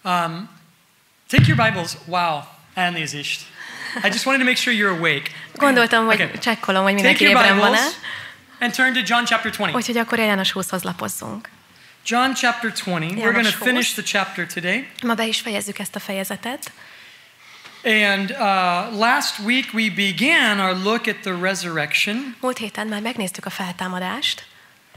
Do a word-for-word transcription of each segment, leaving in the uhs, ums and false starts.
Um, take your Bibles. Wow, elnézést. I just wanted to make sure you're awake. Gondoltam, hogy Okay. csekkolom, hogy mindenki Take your ébren van-e. Bibles and turn to John chapter twenty. Úgyhogy akkor János húszhoz lapozzunk. John chapter twenty. We're János going to finish húsz. the chapter today. Ma be is fejezzük ezt a fejezetet. And uh, last week we began our look at the resurrection. Múlt héten már megnéztük a feltámadást.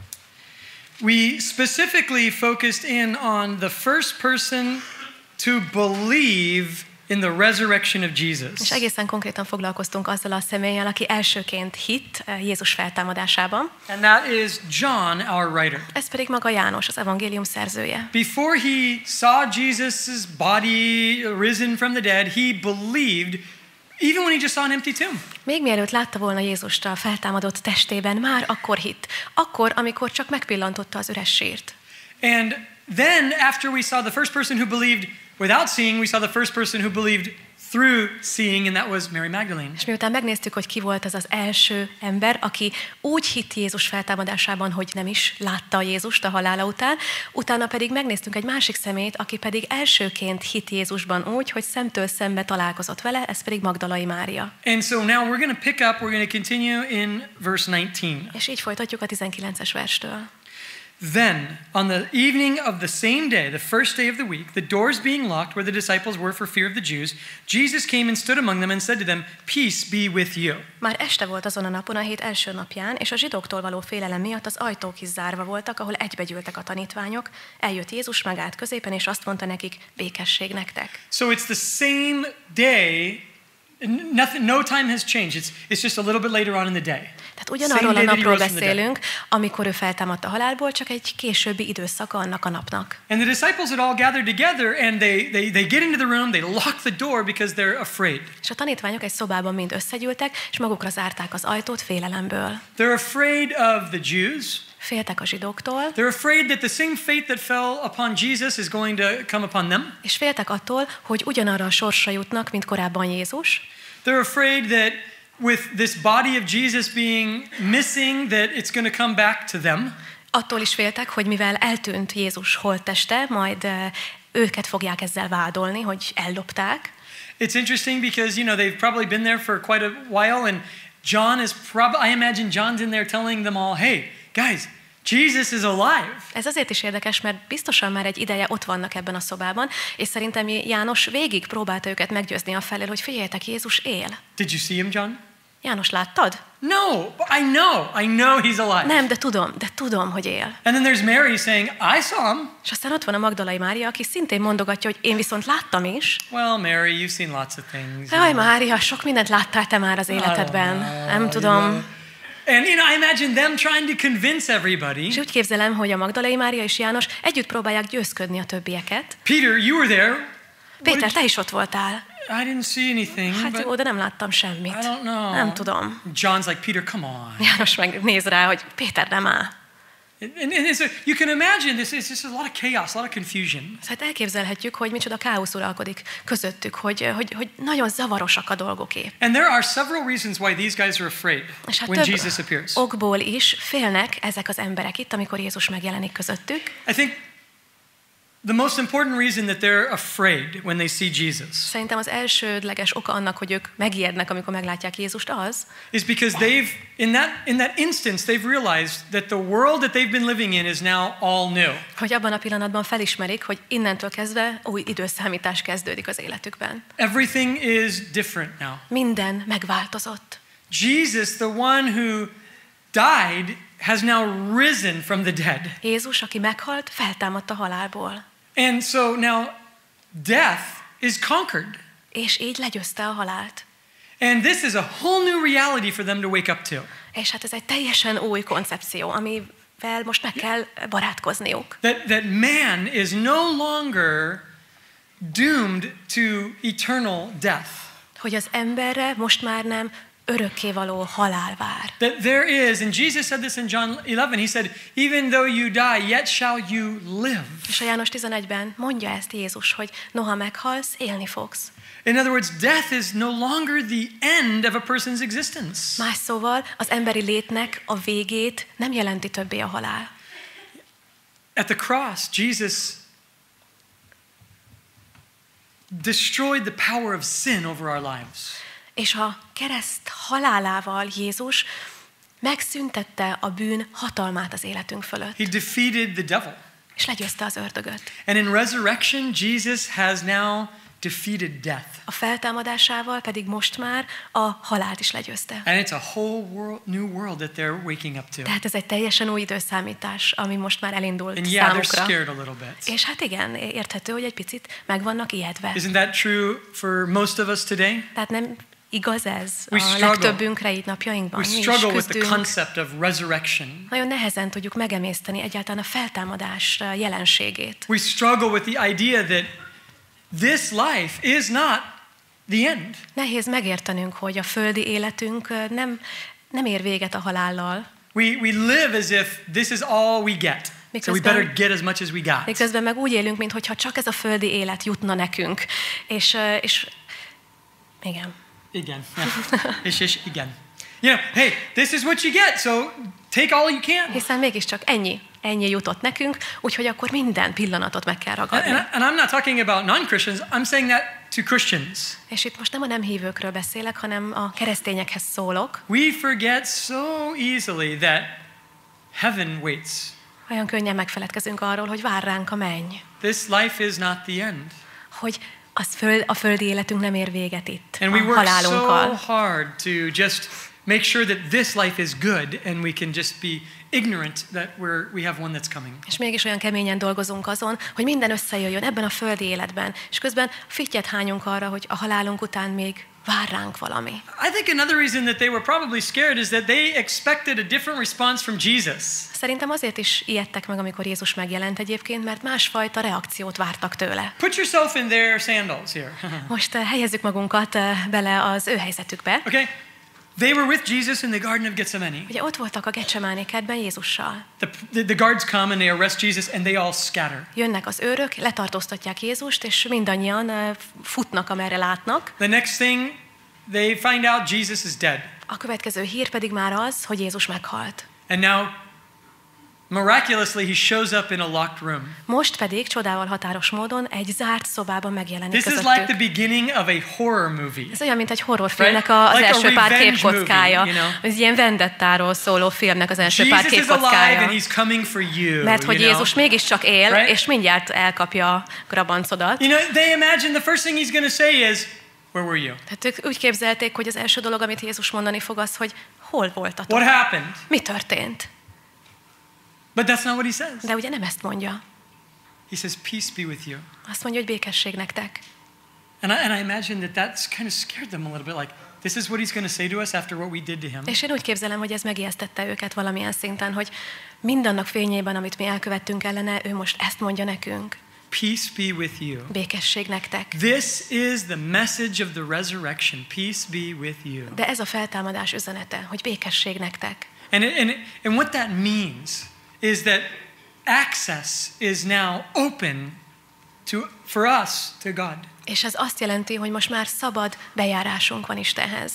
We specifically focused in on the first person to believe in the resurrection of Jesus. És egészen konkrétan foglalkoztunk azzal a személlyel, aki elsőként hitt Jézus feltámadásában. And that is John, our writer. Ez pedig maga János, az evangélium szerzője. Before he saw Jesus' body risen from the dead, he believed, even when he just saw an empty tomb. Még mielőtt látta volna Jézust a feltámadott testében, már akkor hitt. Akkor, amikor csak megpillantotta az üres sírt. And then after we saw the first person who believed without seeing, we saw the first person who believed through seeing, and that was Mary Magdalene. És miután megnéztük, hogy ki volt az az első ember, aki úgy hitt Jézus feltámadásában, hogy nem is látta Jézust a halála után, utána pedig megnéztünk egy másik szemét, aki pedig elsőként hitt Jézusban úgy, hogy szemtől szembe találkozott vele, ez pedig Magdalai Mária. And so now we're going to pick up, we're going to continue in verse nineteen. És így folytatjuk a tizenkilences verstől. Then, on the evening of the same day, the first day of the week, the doors being locked where the disciples were for fear of the Jews, Jesus came and stood among them and said to them, "Peace be with you." Már este volt azon a napon, a hét első napján, és a zsidóktól való félelem miatt az ajtók is zárva voltak, ahol egybegyűltek a tanítványok. Eljött Jézus, megállt középen, és azt mondta nekik, békesség nektek. So it's the same day. Nothing, no time has changed. It's, it's just a little bit later on in the day. Tehát ugyanarról a napról beszélünk, amikor ő feltámadt a halálból, csak egy későbbi időszaka annak a napnak. And the disciples had all gathered together, and they, they, they get into the room, they lock the door because they're afraid. És a tanítványok egy szobában mind összegyűltek, és magukra zárták az ajtót félelemből. They're afraid of the Jews. Féltek a zsidóktól, They're afraid that the same fate that fell upon Jesus is going to come upon them. és féltek attól, hogy ugyanarra a sorsra jutnak, mint korábban Jézus. They're afraid that with this body of Jesus being missing, that it's going to come back to them. Attól is féltek, hogy mivel eltűnt Jézus holtteste, majd eh, őket fogják ezzel vádolni, hogy ellopták. It's interesting because, you know, they've probably been there for quite a while, and John is probably, I imagine John's in there telling them all, hey, guys, Jesus is alive. Ez azért is érdekes, mert biztosan már egy ideje ott vannak ebben a szobában, és szerintem János végig próbálta őket meggyőzni afelől, hogy figyeljetek, Jézus él. Did you see him, John? János, láttad? No, but I know, I know he's alive. Nem, de tudom, de tudom, hogy él. And then there's Mary saying, I saw him. És aztán ott van a Magdalai Mária, aki szintén mondogatja, hogy én viszont láttam is. Well, Mary, you've seen lots of things. Jaj, Mária, sok mindent láttál te már az életedben. Nem tudom. And you know, I imagine them trying to convince everybody. És úgy képzelem, hogy a Magdalai Mária és János együtt próbálják győzködni a többieket. Peter, you were there. Péter, te is ott voltál. I didn't see anything. Hát but jó, de nem láttam semmit. I don't know. Nem tudom. John's like, Peter, come on. János meg néz rá, hogy Péter, nem áll. And, and, and so you can imagine this is just a lot of chaos, a lot of confusion. Hát elképzelhetjük, hogy micsoda káosz uralkodik közöttük, hogy, hogy, hogy nagyon zavarosak a dolgok épp. And there are several reasons why these guys are afraid És hát when több Jesus appears. okból is félnek ezek az emberek itt, amikor Jézus megjelenik közöttük. I think the most important reason that they're afraid when they see Jesus Szerintem az elsődleges oka annak, hogy ők megijednek, amikor meglátják Jézust, az, is because they've, in that, in that instance, they've realized that the world that they've been living in is now all new. hogy abban a pillanatban felismerik, hogy innentől kezdve új időszámítás kezdődik az életükben. Everything is different now. Minden megváltozott. Jesus, the one who died, has now risen from the dead. Jézus, aki meghalt, feltámadt a halálból. And so now death is conquered. És így legyőzte a halált. And this is a whole new reality for them to wake up to. És hát ez egy teljesen új koncepció, amivel most meg kell barátkozniuk. That, that man is no longer doomed to eternal death. Hogy az emberre most már nem örökkévaló halál vár. That there is, and Jesus said this in John eleven, he said, even though you die, yet shall you live. És a János tizenegyben mondja ezt Jézus, hogy noha meghalsz, élni fogsz. In other words, death is no longer the end of a person's existence. Más szóval az emberi létnek a végét nem jelenti többé a halál. At the cross, Jesus destroyed the power of sin over our lives. És a kereszt halálával Jézus megszüntette a bűn hatalmát az életünk fölött. He defeated the devil. És legyőzte az ördögöt. And in resurrection, Jesus has now defeated death. A feltámadásával pedig most már a halált is legyőzte. And it's a whole world, new world that they're waking up to. Tehát ez egy teljesen új időszámítás, ami most már elindult And yeah, they're számukra. scared a little bit. És hát igen, érthető, hogy egy picit meg vannak ijedve. Isn't that true for most of us today? Tehát nem igaz ez We a struggle. legtöbbünkre így napjainkban. We Mi is struggle with the küzdünk. concept of resurrection. Nagyon nehezen tudjuk megemészteni egyáltalán a feltámadás jelenségét. We struggle with the idea that this life is not the end. Nehéz megértenünk, hogy a földi életünk nem, nem ér véget a halállal. We, we live as if this is all we get. So we Miközben- better get as much as we got. Miközben meg úgy élünk, mintha csak ez a földi élet jutna nekünk. És, ö, és igen. Igen. Yeah. és, és igen. You know, hey, this is what you get, so take all you can. Hiszen mégiscsak ennyi, ennyi jutott nekünk, úgyhogy akkor minden pillanatot meg kell And, ragadni. and, I- and I'm not talking about non-Christians, I'm saying that to Christians. És itt most nem a nem hívőkről beszélek, hanem a keresztényekhez szólok. We forget so easily that heaven waits. Olyan könnyen megfeledkezünk arról, hogy vár ránk a menny. This life is not the end. Hogy az föld, a földi életünk nem ér véget itt, And a we work so halálunkkal. hard to just make sure that this life is good and we can just be ignorant that we're, we have one that's coming. És mégis olyan keményen dolgozunk azon, hogy minden összejöjjön ebben a földi életben, és közben fittyet hányunk arra, hogy a halálunk után még vár ránk valami. I think another reason that they were probably scared is that they expected a different response from Jesus. Szerintem azért is ijedtek meg, amikor Jézus megjelent egyébként, mert másfajta reakciót vártak tőle. Put yourself in their sandals here. Most uh, helyezzük magunkat uh, bele az ő helyzetükbe. Okay? They were with Jesus in the Garden of Gethsemane. Ugye ott voltak a Gecsemáné kertben Jézussal. The, the, the guards come and they arrest Jesus and they all scatter. Jönnek az őrök, letartóztatják Jézust, és mindannyian uh, futnak, amerre látnak. The next thing, they find out Jesus is dead. A következő hír pedig már az, hogy Jézus meghalt. And now, miraculously, he shows up in a locked room. Most pedig csodával határos módon egy zárt szobában megjelenik This is like the közöttük. beginning of a horror movie. Ez olyan, mint egy horrorfilmnek Right? a- az Like a első pár revenge képkockája. movie, you know? Ez ilyen vendettáról szóló filmnek az első pár Jesus is alive képkockája. and he's coming for you. Mert hogy you know? Jézus mégiscsak él, Right? és mindjárt elkapja a grabancodat. You know, they imagine the first thing he's going to say is, "Where were you? Tehát ők úgy képzelték, hogy az első dolog, amit Jézus mondani fog, az, hogy hol voltatok? What happened?" Mi történt? But that's not what he says. De ugye nem ezt mondja. He says, "Peace be with you." Azt mondja, hogy békesség nektek. And I, and I imagine that that's kind of scared them a little bit, like, this is what he's going to say to us after what we did to him. És én úgy képzelem, hogy ez megijesztette őket valamilyen szinten, hogy mindannak fényében, amit mi elkövettünk ellene, ő most ezt mondja nekünk. Peace be with you. Békesség nektek. This is the message of the resurrection. Peace be with you. De ez a feltámadás üzenete, hogy békesség nektek. And, and, and what that means is that access is now open to, for us to God. És ez azt jelenti, hogy most már szabad bejárásunk van Istenhez.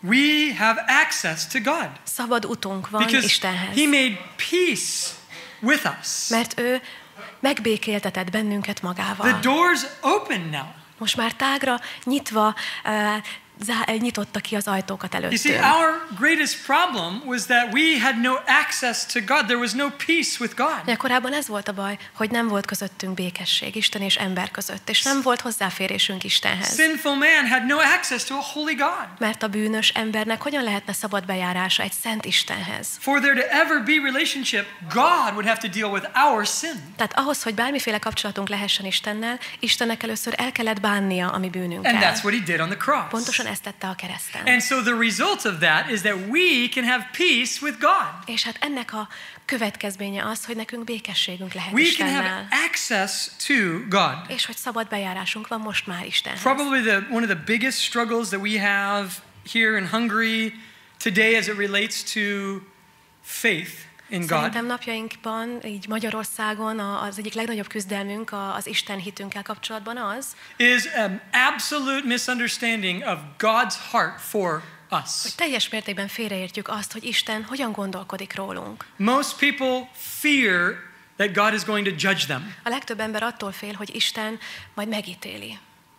We have access to God Szabad utunk van because Istenhez. he made peace with us. Mert ő megbékéltetett bennünket The magával. door's open now. Most már tágra, nyitva, uh, zá- nyitotta ki az ajtókat You see, előttünk. our greatest problem was that we had no access to God. There was no peace with God. De korábban ez volt a baj, hogy nem volt közöttünk békesség, Isten és ember között, és nem volt hozzáférésünk Istenhez. Sinful man had no access to a holy God. Mert a bűnös embernek hogyan lehetne szabad bejárása egy szent Istenhez? For there to ever be relationship, God would have to deal with our sin. Tehát ahhoz, hogy bármiféle kapcsolatunk lehessen Istennel, Istennek először el kellett bánnia a mi And bűnünkkel. that's what he did on the cross. Pontosan ezt tette a kereszten. And so the result of that is that we can have peace with God. És hát ennek a következménye az, hogy nekünk békességünk lehet We can have Istennel. access to God. És hogy szabad bejárásunk van most már Istenhez. Probably the, one of the biggest struggles that we have here in Hungary today as it relates to faith in God Szerintem napjainkban, így Magyarországon a- az egyik legnagyobb küzdelmünk a- az Isten hitünkkel kapcsolatban az, is an absolute misunderstanding of God's heart for us. hogy teljes mértékben félreértjük azt, hogy Isten hogyan gondolkodik rólunk. Most people fear that God is going to judge them. A legtöbb ember attól fél, hogy Isten majd megítéli.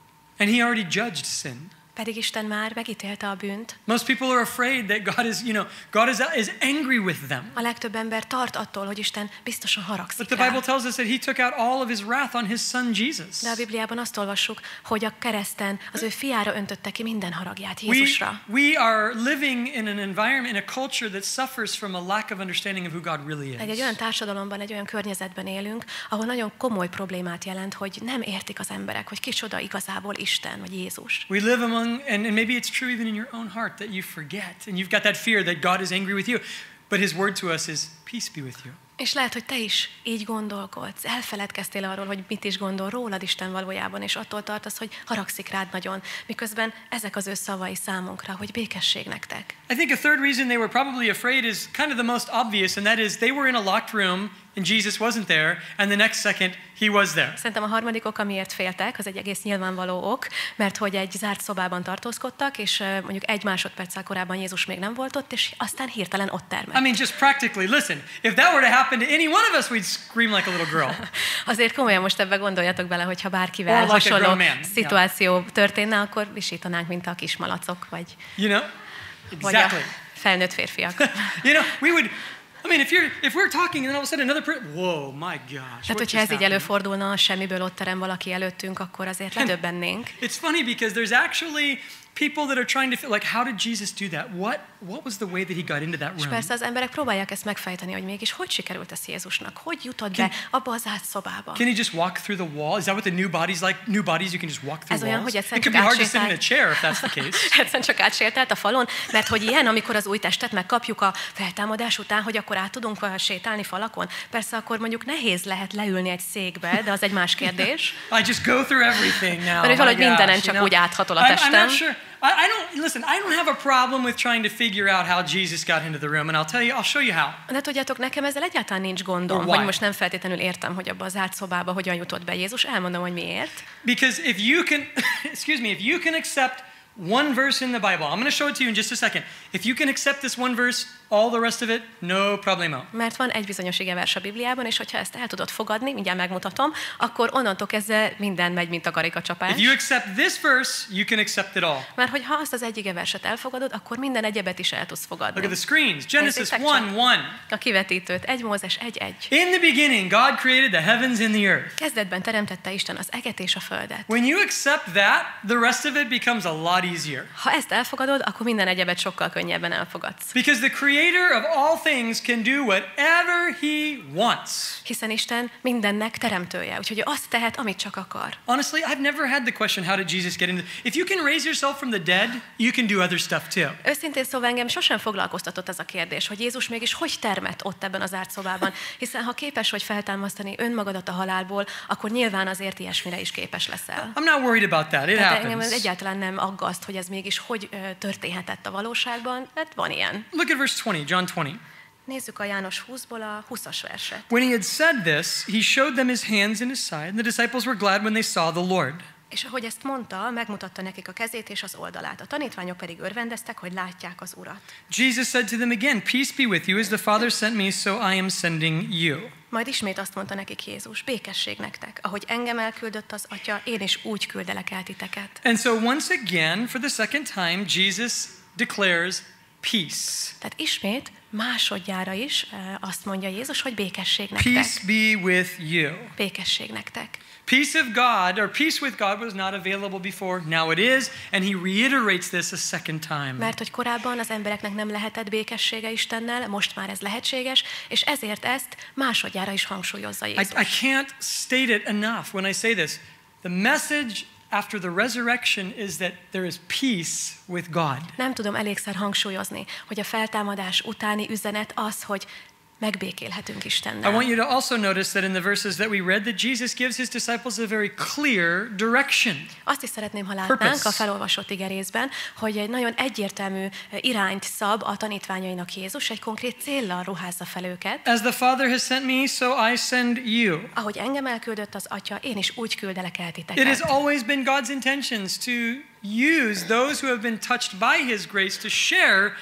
And he already judged sin. Pedig Isten már megítélte a bűnt. Most people are afraid that God is, you know, God is, is angry with them. A legtöbb ember tart attól, hogy Isten biztosan But haragszik the rá. Bible tells us that he took out all of his wrath on his son Jesus. De a Bibliában azt olvassuk, hogy a kereszten az ő fiára öntötte ki minden haragját We, Jézusra. we are living in an environment, in a culture that suffers from a lack of understanding of who God really Egy, egy is. olyan társadalomban, egy olyan környezetben élünk, ahol nagyon komoly problémát jelent, hogy nem értik az emberek, hogy kicsoda igazából Isten vagy Jézus. We live among, and, and maybe it's true even in your own heart that you forget, and you've got that fear that God is angry with you, but his word to us is, peace be with you. És lehet, hogy te is így gondolkodsz, elfeledkeztél arról, hogy mit is gondol rólad Isten valójában, és attól tartasz, hogy haragszik rád nagyon, miközben ezek az ő szavai számunkra, hogy békesség nektek. I think a third reason they were probably afraid is kind of the most obvious, and that is they were in a locked room and Jesus wasn't there, and the next second he was there. Szerintem a harmadik ok, amiért féltek, az egy egész nyilvánvaló ok, mert hogy egy zárt szobában tartózkodtak, és uh, mondjuk egy másodperccel korábban Jézus még nem volt ott, és aztán hirtelen ott termett. I mean, just practically, listen, if that were to happen to any one of us, we'd scream like a little girl. Azért komolyan most ebbe gondoljatok bele, hogyha bárkivel Or like a hasonló grown man. szituáció történne, akkor visítanánk, mint a kismalacok, vagy, You know? vagy a Exactly. felnőtt férfiak. You know, we would, I mean, if you're if we're talking and then all of a sudden another person, whoa, my gosh. Tehát, what hogyha just ez így happened? előfordulna, semmiből ott terem valaki előttünk, akkor azért ledöbbennénk. It's funny because there's actually people that are trying to feel like, how did Jesus do that? What what was the way that he got into that És room? persze az emberek próbálják ezt megfejteni, hogy mégis hogy sikerült ez Jézusnak, hogy jutott be abba az zárt szobába. Can he just walk through the wall? Is that what the new bodies like? New bodies you can just walk through Ez olyan, walls? hogy egyszer It could csak be hard to sit in a átsétál. chair if that's the case. Egyszerűen csak átsétált a falon, mert hogy ilyen, amikor az új testet megkapjuk a feltámadás után, hogy akkor át tudunk uh, sétálni falakon. Persze akkor mondjuk nehéz lehet leülni egy székbe, de az egy más kérdés. I just go through everything now. Mert hogy valahogy My gosh, mindenen you csak know? úgy áthatol a I'm, I'm testem. not sure. I, I don't listen. I don't have a problem with trying to figure out how Jesus got into the room, and I'll tell you. I'll show you how. De tudjátok, nekem ezzel egyáltalán nincs gondom, Or why? hogy most nem feltétlenül értem, hogy abba az zárt szobába hogyan jutott be Jézus. Elmondom, hogy miért. Because if you can, excuse me, if you can accept one verse in the Bible, I'm going to show it to you in just a second. If you can accept this one verse, all the rest of it, no problemo. Mert van egy bizonyos igevers a Bibliában, és hogyha ezt el tudod fogadni, mindjárt megmutatom, akkor onnantól kezdve minden megy, mint a karikacsapás. If you accept this verse, you can accept it all. Mert hogyha azt az egy igeverset elfogadod, akkor minden egyebet is el tudsz fogadni. Look at the screens. Genesis Nézzétek one csak. one. A kivetítőt, egy Mózes egy egy. In the beginning, God created the heavens and the earth. Kezdetben teremtette Isten az eget és a földet. When you accept that, the rest of it becomes a lot easier. Ha ezt elfogadod, akkor minden egyebet sokkal könnyebben elfogadsz. Because the creator of all things can do whatever he wants. Hiszen Isten mindennek teremtője, úgyhogy ő azt tehet, amit csak akar. Honestly, I've never had the question, how did Jesus get into... If you can raise yourself from the dead, you can do other stuff too. Őszintén szóval engem sosem foglalkoztatott ez a kérdés, hogy Jézus mégis hogy termett ott ebben az zárt szobában, hiszen ha képes vagy feltámasztani önmagadat a halálból, akkor nyilván azért ilyesmire is képes leszel. I'm not worried about that. It Tehát engem ez happens. egyáltalán nem aggaszt, hogy ez mégis hogy ö, történhetett a valóságban, mert van ilyen. Look at verse twenty, John twenty. Nézzük a János húszból a húszas verset. When he had said this, he showed them his hands and his side, and the disciples were glad when they saw the Lord. És ahogy ezt mondta, megmutatta nekik a kezét és az oldalát. A tanítványok pedig örvendeztek, hogy látják az Urat. Jesus said to them again, peace be with you, as the Father sent me, so I am sending you. Majd ismét azt mondta nekik Jézus, békesség nektek. Ahogy engem elküldött az Atya, én is úgy küldelek el titeket. And so once again, for the second time, Jesus declares peace. Tehát ismét másodjára is e, azt mondja Jézus, hogy békesség nektek. Peace be with you. Békesség nektek. Peace of God, or peace with God was not available before, now it is, and he reiterates this a second time. Mert hogy korábban az embereknek nem lehetett békessége Istennel, most már ez lehetséges, és ezért ezt másodjára is hangsúlyozza I, Jézus. I can't state it enough when I say this. The message after the resurrection is that there is peace with God. Nem tudom elégszer hangsúlyozni, hogy a feltámadás utáni üzenet az, hogy megbékélhetünk I Istennel. want you to also notice that in the verses that we read that Jesus gives his disciples a very clear direction. Azt is szeretném, ha látnánk Purpose. a felolvasott igerészben, hogy egy nagyon egyértelmű irányt szab a tanítványainak Jézus, egy konkrét céllal ruházza fel őket. As the Father has sent me, so I send you. Ahogy engem elküldött az Atya, én is úgy küldelek el It has titeket. always been God's intentions to use those who have been touched by his grace to share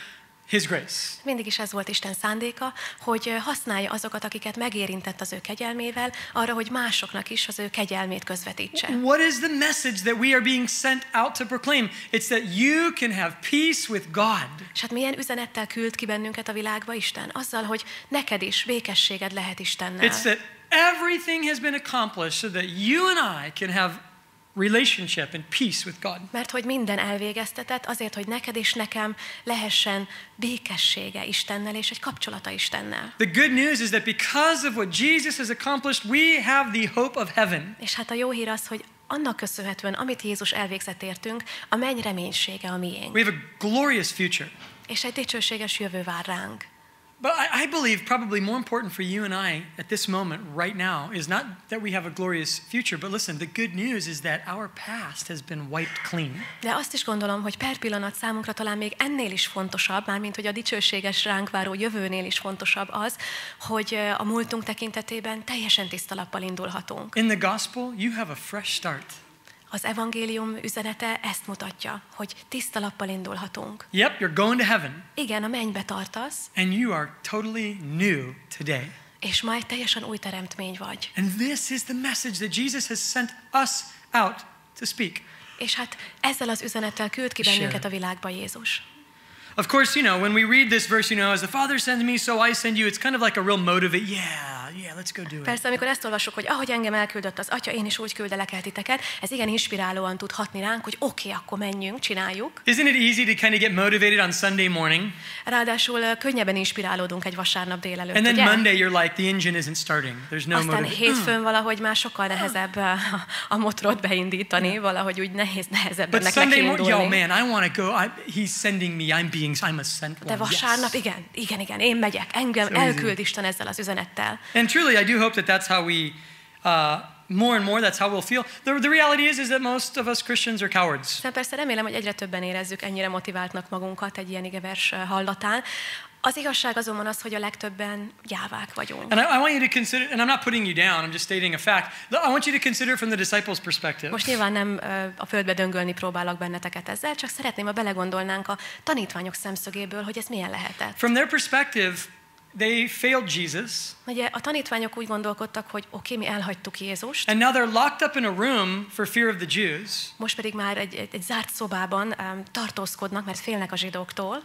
His grace. Mindig is ez volt Isten szándéka, hogy használja azokat, akiket megérintett az ő kegyelmével, arra, hogy másoknak is az ő kegyelmét közvetítse. What is the message that we are being sent out to proclaim? It's that you can have peace with God. És hát milyen üzenettel küld ki bennünket a világba Isten? Azzal, hogy neked is békességed lehet Istennel. It's that everything has been accomplished so that you and I can have relationship and peace with God. Mert hogy minden elvégeztetett azért, hogy neked és nekem lehessen békessége Istennel és egy kapcsolata Istennel. The good news is that because of what Jesus has accomplished, we have the hope of heaven. És hát a jó hír az, hogy annak köszönhetően, amit Jézus elvégzett értünk, a menny reménysége a miénk. We have a glorious future. És egy dicsőséges jövő vár ránk. But I, I believe probably more important for you and I at this moment right now is not that we have a glorious future, but listen, the good news is that our past has been wiped clean. De azt is gondolom, hogy per pillanat számunkra talán még ennél is fontosabb, mármint hogy a dicsőséges ránk váró jövőnél is fontosabb az, hogy a múltunk tekintetében teljesen tiszta lappal indulhatunk. In the gospel, you have a fresh start. Az evangélium üzenete ezt mutatja, hogy tiszta lappal indulhatunk. Yep, you're going to heaven. Igen, a mennybe tartasz. And you are totally new today. És ma egy teljesen új teremtmény vagy. And this is the message that Jesus has sent us out to speak. És hát ezzel az üzenettel küld ki bennünket a világba Jézus. Of course, you know, when we read this verse, you know, as the Father sends me, so I send you, it's kind of like a real motivate. Yeah, yeah, let's go do it. Persze, amikor ezt olvassuk, hogy ahogy engem elküldött az Atya, én is úgy küldelek el titeket, ez igen inspirálóan tud hatni ránk, hogy oké, okay, akkor menjünk, csináljuk. Isn't it easy to kind of get motivated on Sunday morning? Ráadásul könnyebben inspirálódunk egy vasárnap délelőtt, And then ugye? Monday you're like, the engine isn't starting. There's no Aztán motivation. hétfőn valahogy már sokkal nehezebb a, a motorot beindítani, valahogy úgy nehéz, nehezebb But ennek Sunday morning, yo nekiindulni. man, I want to go. I, he's sending me. I'm being, I'm a sent De one. vasárnap, Yes. igen, igen, igen, én megyek, engem So easy. elküld Isten ezzel az üzenettel. And truly, I do hope that that's how we, uh, more and more, that's how we'll feel. The, the reality is, is that most of us Christians are cowards. De persze remélem, hogy egyre többen érezzük ennyire motiváltnak magunkat egy ilyen igevers hallatán. Az igazság azonban az, hogy a legtöbben gyávák vagyunk. And I, I want you to consider, and I'm not putting you down, I'm just stating a fact. I want you to consider from the disciples' perspective. Most nyilván nem ö, a földbe döngölni próbálok benneteket ezzel, csak szeretném, ha belegondolnánk a tanítványok szemszögéből, hogy ez milyen lehetett. From their perspective, they failed Jesus. Ugye a tanítványok úgy gondolkodtak, hogy oké, okay, mi elhagytuk Jézust, And now they're locked up in a room for fear of the Jews. most pedig már egy, egy, egy zárt szobában um, tartózkodnak, mert félnek a zsidóktól.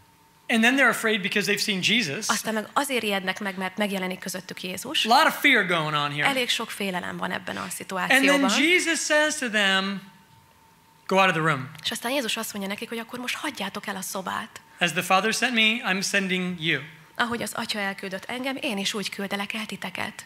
And then they're afraid because they've seen Jesus. Aztán meg azért ijednek meg, mert megjelenik közöttük Jézus. A lot of fear going on here. Elég sok félelem van ebben a And then szituációban. Jesus says to them, go out of the room. És aztán Jézus azt mondja nekik, hogy akkor most hagyjátok el a szobát. As the Father sent me, I'm sending you. Ahogy az Atya elküldött engem, én is úgy küldelek el titeket.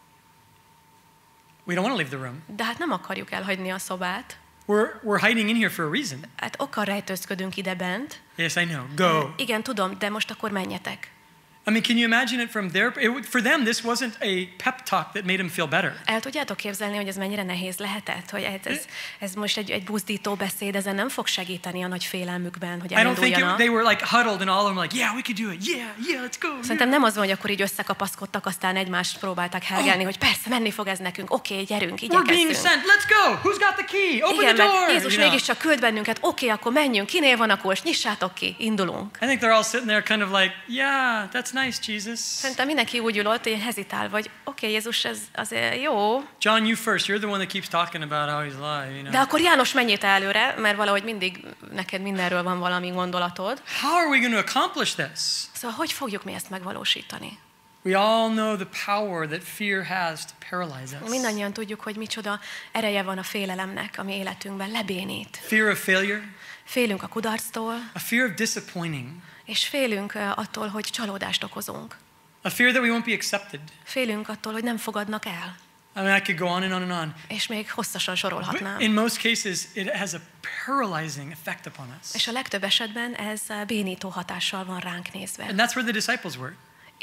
We don't want to leave the room. De hát nem akarjuk elhagyni a szobát. We're, we're hiding in here for a reason. Hát okkal rejtőzködünk ide bent. Yes, I know. Go. Igen, tudom, de most akkor menjetek. I mean, can you imagine it from their, it, would- for them, this wasn't a pep talk that made them feel better. El tudjátok képzelni, hogy ez mennyire nehéz lehetett? Hogy ez, ez, ez most egy, egy buzdító beszéd, ezen nem fog segíteni a nagy félelmükben, hogy I don't think it, elinduljanak. they were like huddled and all of them like, yeah, we could do it. Yeah, yeah, let's go. Szerintem nem az van, hogy akkor így összekapaszkodtak, aztán egymást próbálták hergelni, hogy persze, menni fog ez nekünk, oké, okay, gyerünk, We're being igyekezzünk. sent. Let's go. Who's got the key? Open Igen, the mert door. Jézus you know. mégiscsak küld bennünket, oké, okay, akkor menjünk, kinél van a kulcs, nyissátok ki, indulunk. I think they're all sitting there kind of like, yeah, that's nice, Jesus. Szerintem mindenki úgy ül ott, hogy hezitál, vagy oké, okay, Jézus, ez azért jó, John, you first. You're the one that keeps talking about how he's alive, you know. de akkor János, menjél te előre, mert valahogy mindig neked mindenről van valami gondolatod. How are we going to accomplish this? Szóval hogy fogjuk mi ezt megvalósítani? We all know the power that fear has to paralyze us. Mindannyian tudjuk, hogy micsoda ereje van a félelemnek, ami életünkben lebénít. Fear of failure, Félünk a kudarctól, a fear of disappointing, és félünk uh, attól, hogy csalódást okozunk. a fear that we won't be accepted. Félünk attól, hogy nem fogadnak el. I mean, I could go on and on and on. És még hosszasan But sorolhatnám. in most cases, it has a paralyzing effect upon us. És a legtöbb esetben ez uh, bénító hatással van ránk nézve. And that's where the disciples were.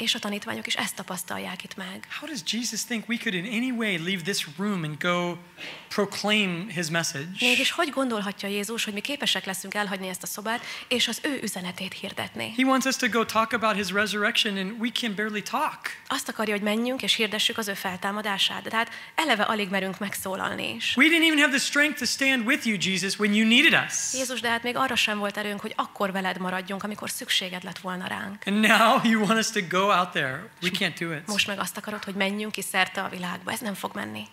És a tanítványok is ezt tapasztalják itt meg. How does Jesus think we could in any way leave this room and go proclaim his message? Mégis hogy gondolhatja Jézus, hogy mi képesek leszünk elhagyni ezt a szobát, és az ő üzenetét hirdetni? He wants us to go talk about his resurrection and we can barely talk. Azt akarja, hogy menjünk és hirdessük az ő feltámadását, tehát eleve alig merünk megszólalni is. We didn't even have the strength to stand with you, Jesus, when you needed us. Jézus, de hát még arra sem volt erőnk, hogy akkor veled maradjunk, amikor szükséged lett volna ránk. And now you want us to go out there. We can't do it. Most meg azt akarod, hogy menjünk ki szerte a világba. Ez nem fog menni.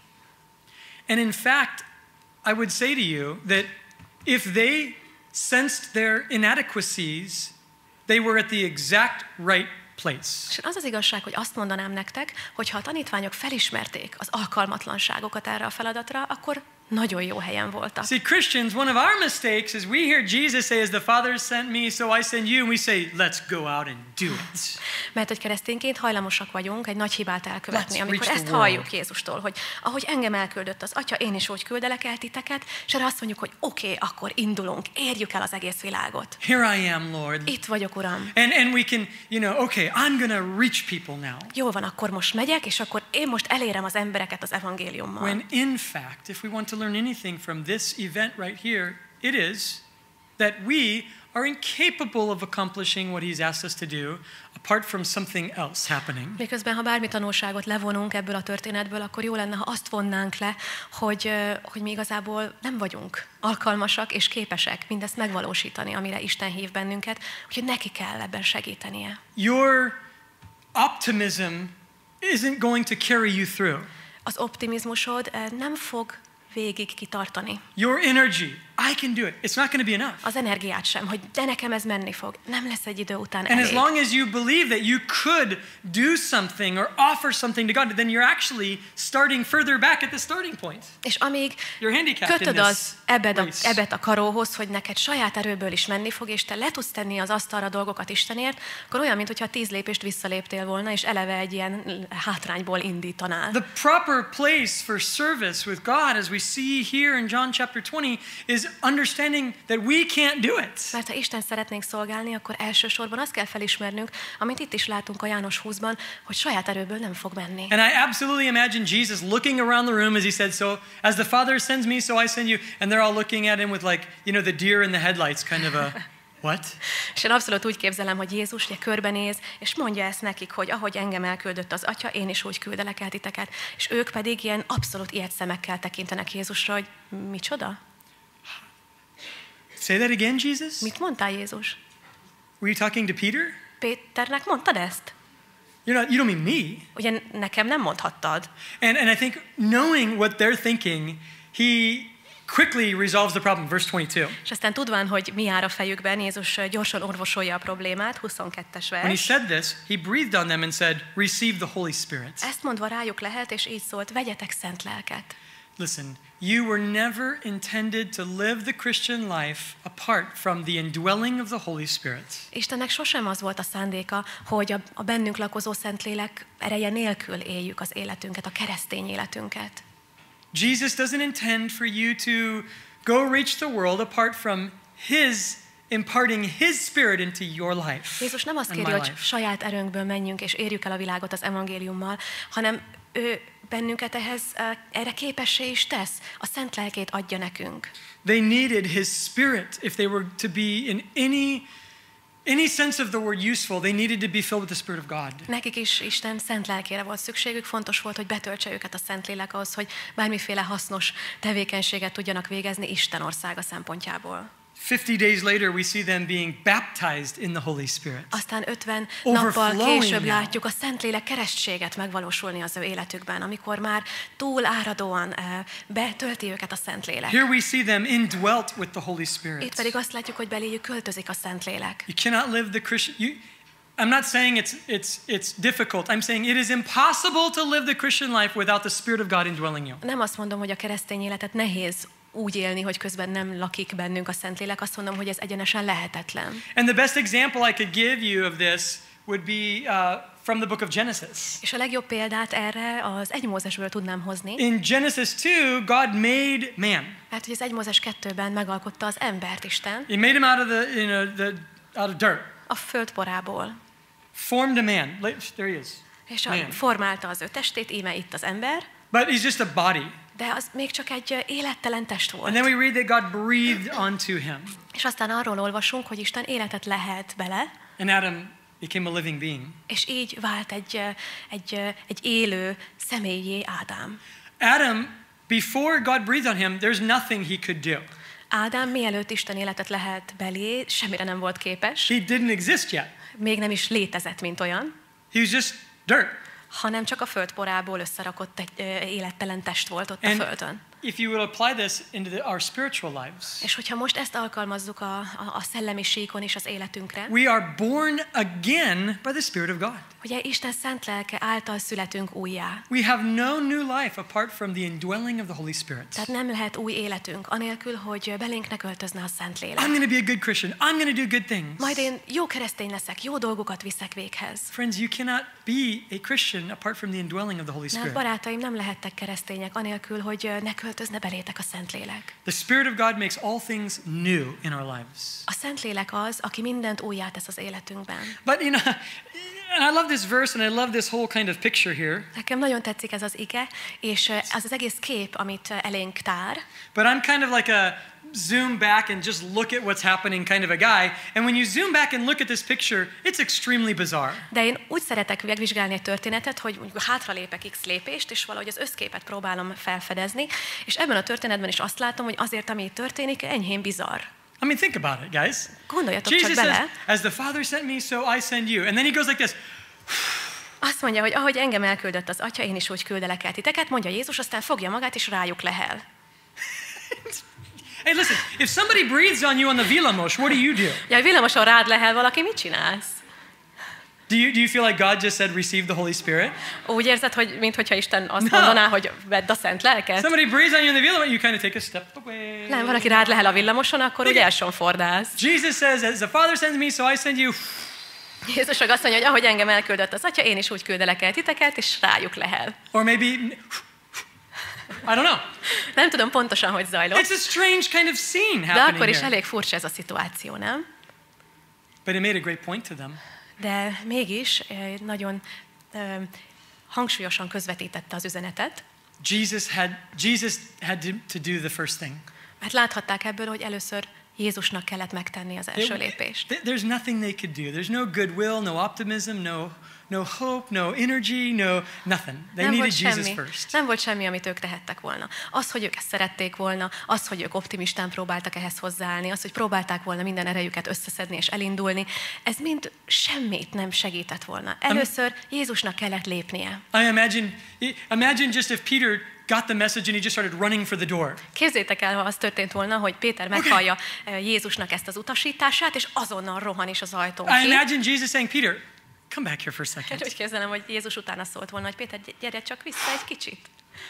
And in fact, I would say to you that if they sensed their inadequacies, they were at the exact right place. És az az igazság, hogy azt mondanám nektek, hogy ha a tanítványok felismerték az alkalmatlanságokat erre a feladatra, akkor nagyon jó helyen voltak. See, Christians, one of our mistakes is we hear Jesus say, as the Father sent me, so I send you, and we say, let's go out and do it. Mert hogy keresztényként hajlamosak vagyunk egy nagy hibát elkövetni, Let's amikor reach ezt the world. halljuk Jézustól, hogy ahogy engem elküldött az Atya, én is úgy küldelek el titeket, és erre azt mondjuk, hogy oké, okay, akkor indulunk, érjük el az egész világot. Here I am, Lord. Itt vagyok, Uram. And, and we can, you know, okay, I'm going to reach people now. Jó van, akkor most megyek, és akkor én most elérem az embereket az evangéliummal. When in fact, if we want to learn anything from this event right here, it is that we are incapable of accomplishing what he's asked us to do apart from something else happening. Miközben, ha bármi tanulságot levonunk ebből a történetből, akkor jó lenne, ha azt vonnánk le, hogy, hogy mi igazából nem vagyunk alkalmasak és képesek mindezt megvalósítani, amire Isten hív bennünket, úgyhogy neki kell ebben segítenie. Your optimism isn't going to carry you through. Az optimizmusod nem fog végig kitartani. Your energy, I can do it. It's not going to be enough. Az energiát sem, hogy de nekem ez menni fog. Nem lesz egy idő után And as elég. long as you believe that you could do something or offer something to God, then you're actually starting further back at the starting point. És amíg You're handicapped kötöd in az this ebed a, race. ebet a karóhoz, hogy neked saját erőből is menni fog, és te le tudsz tenni az asztalra dolgokat Istenért, akkor olyan, mintha tíz lépést visszaléptél volna, és eleve egy ilyen hátrányból indítanál. The proper place for service with God, as we see here in John chapter twenty, is understanding that we can't do it. Mert ha Isten szeretnénk szolgálni, akkor elsősorban azt kell felismernünk, amit itt is látunk a János húszban, hogy saját erőből nem fog menni. And I absolutely imagine Jesus looking around the room as he said, so as the Father sends me, so I send you. And they're all looking at him with like, you know, the deer in the headlights kind of a, what? És én abszolút úgy képzelem, hogy Jézus ugye körbenéz, és mondja ezt nekik, hogy ahogy engem elküldött az Atya, én is úgy küldelek el titeket. És ők pedig ilyen abszolút ilyet szemekkel tekintenek Jézusra, hogy micsoda? Say that again, Jesus? Mit mondtál, Jézus? Were you talking to Peter? Péternek mondtad ezt? You're not, you don't mean me. Ugye nekem nem mondhattad. And, and I think knowing what they're thinking, he quickly resolves the problem. Verse twenty-two. És aztán tudván, hogy mi jár a fejükben, Jézus gyorsan orvosolja a problémát, huszonkettes When he vers. said this, he breathed on them and said, receive the Holy Spirit. Ezt mondva rájuk lehet, és így szólt, vegyetek szent lelket. Listen, you were never intended to live the Christian life apart from the indwelling of the Holy Spirit. Istennek sosem az volt a szándéka, hogy a, a bennünk lakozó Szentlélek ereje nélkül éljük az életünket, a keresztény életünket. Jesus doesn't intend for you to go reach the world apart from his imparting his spirit into your life. Jézus nem azt and kéri, my hogy life. saját erőnkből menjünk és érjük el a világot az evangéliummal, hanem ő bennünket ehhez, uh, erre képessé is tesz. A szent lelkét adja nekünk. They needed his spirit if they were to be in any any sense of the word useful. They needed to be filled with the Spirit of God. Nekik is Isten szent lelkére volt szükségük, fontos volt, hogy betöltse őket a Szentlélek ahhoz, hogy bármiféle hasznos tevékenységet tudjanak végezni Isten országa szempontjából. Fifty days later, we see them being baptized in the Holy Spirit. Aztán ötven nappal Overflowing később now. látjuk a Szentlélek keresztséget megvalósulni az ő életükben, amikor már túl áradóan uh, betölti őket a Szentlélek. Here we see them indwelt with the Holy Spirit. Itt pedig azt látjuk, hogy beléjük költözik a Szentlélek. You cannot live the Christian. You, I'm not saying it's it's it's difficult. I'm saying it is impossible to live the Christian life without the Spirit of God indwelling you. Nem azt mondom, hogy a keresztény életet nehéz úgy élni, hogy közben nem lakik bennünk a Szentlélek, azt mondom, hogy ez egyenesen lehetetlen. And the best example I could give you of this would be uh, from the book of Genesis. És a legjobb példát erre az egy Mózesből tudnám hozni. In Genesis two, God made man. Hát, hogy az egy Mózes kettőben megalkotta az embert Isten He made him out of the, you know, the out of dirt. a földporából. formed a man. There he is. És Man. formálta az ő testét, íme itt az ember, But he's just a body. de az még csak egy élettelen test And volt. then we read that God breathed onto him. És aztán arról olvasunk, hogy Isten életet lehelt bele, And Adam became a living being. és így vált egy, egy, egy élő személyé Ádám. Adam, before God breathed on him, there's nothing he could do. Ádám mielőtt Isten életet lehelt belé, semmire nem volt képes, He didn't exist yet. még nem is létezett, mint olyan, He was just dirt. hanem csak a földporából összerakott egy ö, élettelen test volt ott a And földön. if you would apply this into the, our spiritual lives, És hogyha most ezt alkalmazzuk a, a, a szellemi síkon és az életünkre, we are born again by the Spirit of God. ugye Isten szent lelke által születünk újjá. We have no new life apart from the indwelling of the Holy Spirit. Tehát nem lehet új életünk, anélkül, hogy belénk ne költözne a Szent Lélek. I'm going to be a good Christian. I'm going to do good things. Majd én jó keresztény leszek, jó dolgokat viszek véghez. Friends, you cannot be a Christian apart from the indwelling of the Holy Na, Spirit. barátaim, nem lehettek keresztények, anélkül, hogy ne költözne belétek a Szent Lélek. The Spirit of God makes all things new in our lives. A Szent Lélek az, aki mindent újjá tesz az életünkben. But you know, and I love this verse and I love this whole kind of picture here. Nekem nagyon tetszik ez az ige, és az az egész kép, amit elénk tár. But I'm kind of like a zoom back and just look at what's happening kind of a guy. And when you zoom back and look at this picture, it's extremely bizarre. De én úgy szeretek megvizsgálni egy történetet, hogy mondjuk hátralépek x lépést, és valahogy az összképet próbálom felfedezni, és ebben a történetben is azt látom, hogy azért, ami itt történik, enyhén bizarr. I mean, think about it, guys. Gondoljatok Jesus csak says, bele. as the Father sent me, so I send you. And then he goes like this. Azt mondja, hogy ahogy engem elküldött az Atya, én is úgy küldelek el titeket, mondja Jézus, aztán fogja magát, és rájuk lehel. Hey, listen, if somebody breathes on you on the villamos, what do you do? Ja, villamoson rád lehel valaki, mit csinálsz? Do you, do you feel like God just said, receive the Holy Spirit? Úgy érzed, hogy minthogyha Isten azt No. mondaná, hogy vedd a szent lelket? Somebody breathes on you in the villamos, you kind of take a step away. Nem, valaki rád lehel a villamoson, akkor úgy elsonfordálsz. Jesus says, as the Father sends me, so I send you. Jézus meg azt mondja, hogy ahogy engem elküldött az Atya, én is úgy küldelek el titeket, és rájuk lehel. Or maybe, I don't know. Nem tudom pontosan, hogy zajlott, It's a strange kind of scene de happening akkor is here. elég furcsa ez a szituáció, nem? But it made a great point to them. De mégis eh, nagyon eh, hangsúlyosan közvetítette az üzenetet, Jesus had, Jesus had to, to do the first thing. mert láthatták ebből, hogy először Jézusnak kellett megtenni az első lépést. Th- There's nothing they could do. There's no goodwill, no optimism, no, no hope, no energy, no nothing. They Nem needed volt, Jesus semmi, first. nem volt semmi, amit ők tehettek volna. Az, hogy ők ezt szerették volna, az, hogy ők optimistán próbáltak ehhez hozzáállni, az, hogy próbálták volna minden erejüket összeszedni és elindulni, ez mind semmit nem segített volna. Először Jézusnak kellett lépnie. I imagine, imagine just if Peter got the message and he just started running for the door. Képzétek el, ha az történt volna, hogy Péter meghallja okay. Jézusnak ezt az utasítását, és azonnal rohan is az ajtón I ki. imagine Jesus saying, Peter, come back here for a second. Úgy képzelem, hogy Jézus utána szólt volna, hogy Péter, gyere csak vissza egy kicsit.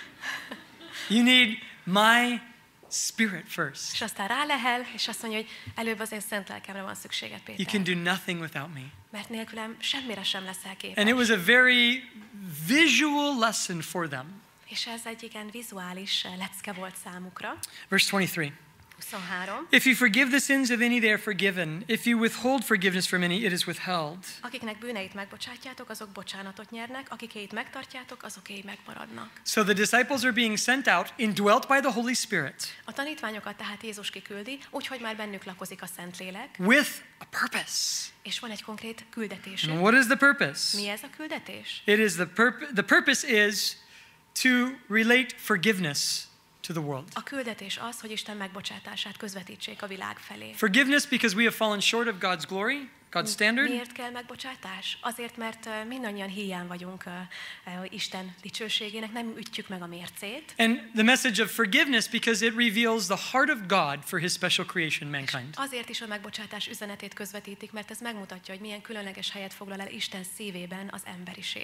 You need my spirit first. És aztán rálehel, és azt mondja, hogy előbb az én szent lelkemre van szükséged, You Péter. can do nothing without me. Mert nélkülem semmire sem leszel képes. And it was a very visual lesson for them. És ez egy igen vizuális lecke volt számukra. Verse twenty-three. huszonhárom. If you forgive the sins of any, they are forgiven. If you withhold forgiveness from any, it is withheld. Akiknek bűneit megbocsátjátok, azok bocsánatot nyernek, akikéit megtartjátok, azokéi megmaradnak. So the disciples are being sent out, indwelt by the Holy Spirit, A tanítványokat tehát Jézus kiküldi, úgyhogy már bennük lakozik a Szentlélek, with a purpose. és van egy konkrét küldetésük. And what is the purpose? Mi ez a küldetés? It is the purpose. The purpose is to relate forgiveness to the world. A küldetés az, hogy Isten megbocsátását közvetítsék a világ felé. Forgiveness because we have fallen short of God's glory, God's standard. Miért kell megbocsátás? Azért, mert uh, mindannyian hiány vagyunk uh, uh, Isten dicsőségének, nem ütjük meg a mércét. And the message of forgiveness because it reveals the heart of God for his special creation, mankind. Azért is a megbocsátás üzenetét közvetítik, mert ez megmutatja, hogy milyen különleges helyet foglal el Isten szívében az emberiség.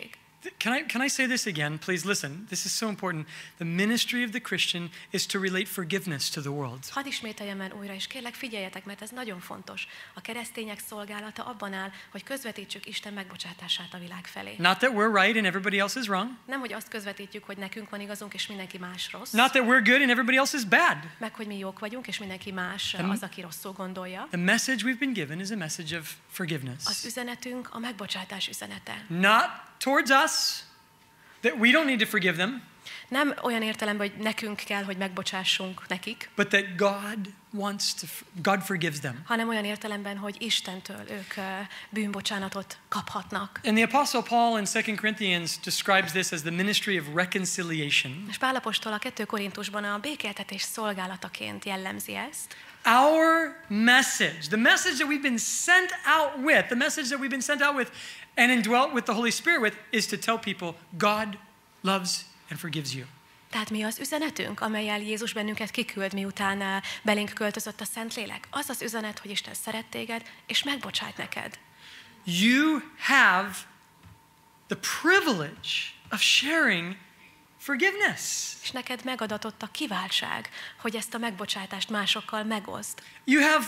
Can I, can I say this again? Please listen. This is so important. The ministry of the Christian is to relate forgiveness to the world. Hadd ismételjem el újra, és kérlek figyeljetek, mert ez nagyon fontos. A keresztények szolgálata abban áll, hogy közvetítsük Isten megbocsátását a világ felé. Not that we're right and everybody else is wrong. Nem, hogy azt közvetítjük, hogy nekünk van igazunk, és mindenki más rossz. Not that we're good and everybody else is bad. Meg, hogy mi jók vagyunk, és mindenki más The, az, aki rosszul gondolja. The message we've been given is a message of forgiveness. Az üzenetünk a megbocsátás üzenete. Not towards us, that we don't need to forgive them. Nem olyan értelemben, hogy nekünk kell, hogy megbocsássunk nekik, but that God wants to, God forgives them. hanem olyan értelemben, hogy Istentől ők uh, bűnbocsánatot kaphatnak. And the Apostle Paul in Second Corinthians describes this as the ministry of reconciliation. És Pál apostol a kettő Korintusban a békéltetés szolgálataként jellemzi ezt. Our message, the message that we've been sent out with, the message that we've been sent out with and indwelt with the Holy Spirit with, is to tell people God loves and forgives you. Tehát mi az üzenetünk, amellyel Jézus bennünket kiküld, miután belénk költözött a Szentlélek? Az az üzenet, hogy Isten szeret téged, és megbocsájt neked. You have the privilege of sharing forgiveness. És neked megadatott a kiváltság, hogy ezt a megbocsátást másokkal megoszd. You have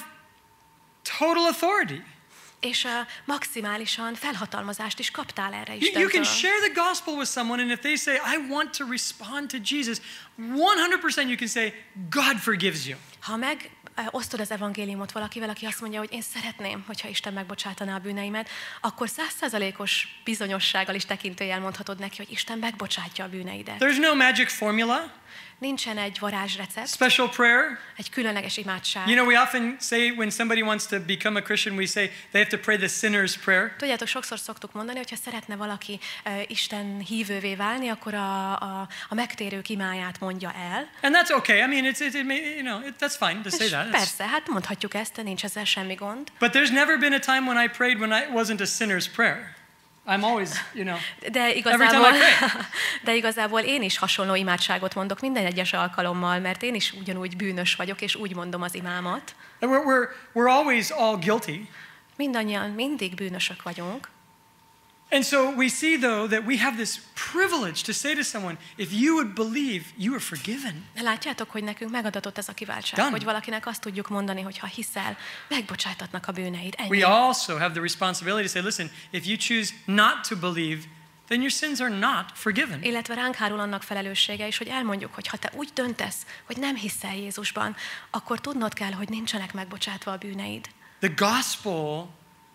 total authority. És uh, maximálisan felhatalmazást is kaptál erre You, Istentől. you can share the gospel with someone, and if they say, I want to respond to Jesus, one hundred percent you can say, God forgives you. Ha meg uh, osztod az evangéliumot valakivel, aki azt mondja, hogy én szeretném, hogyha Isten megbocsátaná a bűneimet, akkor száz százalékos bizonyossággal is tekintéllyel mondhatod neki, hogy Isten megbocsátja a bűneidet. There's no magic formula, Nincsen egy varázsrecept, special prayer. egy különleges imádság. You know, we often say when somebody wants to become a Christian, we say they have to pray the sinner's prayer. Tudjátok, sokszor szoktuk mondani, hogy ha szeretne valaki uh, Isten hívővé válni, akkor a, a, a megtérők imáját mondja el. And that's okay. I mean, it's, it, it may, you know, it, that's fine to say És that. It's- persze, hát mondhatjuk ezt, nincs ezzel semmi gond. but there's never been a time when I prayed when I it wasn't a sinner's prayer. I'm always, you know. De Every igazából, time I pray. de igazából én is hasonló imádságot mondok minden egyes alkalommal, mert én is ugyanúgy bűnös vagyok, és úgy mondom az imámat. And we're, we're, we're always all guilty. Mindannyian mindig bűnösök vagyunk. And so we see, though, that we have this privilege to say to someone, if you would believe, you are forgiven. De látjátok, hogy nekünk megadatott ez a kiváltság, Done. hogy valakinek azt tudjuk mondani, hogy ha hiszel, megbocsátatnak a bűneid. Ennyi. We also have the responsibility to say, listen, if you choose not to believe, then your sins are not forgiven. Illetve ránk hárul annak felelőssége is, hogy elmondjuk, hogy ha te úgy döntesz, hogy nem hiszel Jézusban, akkor tudnod kell, hogy nincsenek megbocsátva a bűneid. The gospel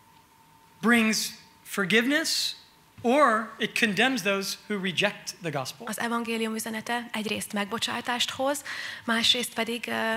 brings forgiveness, or it condemns those who reject the gospel. Az evangélium üzenete egyrészt megbocsátást hoz, másrészt pedig uh,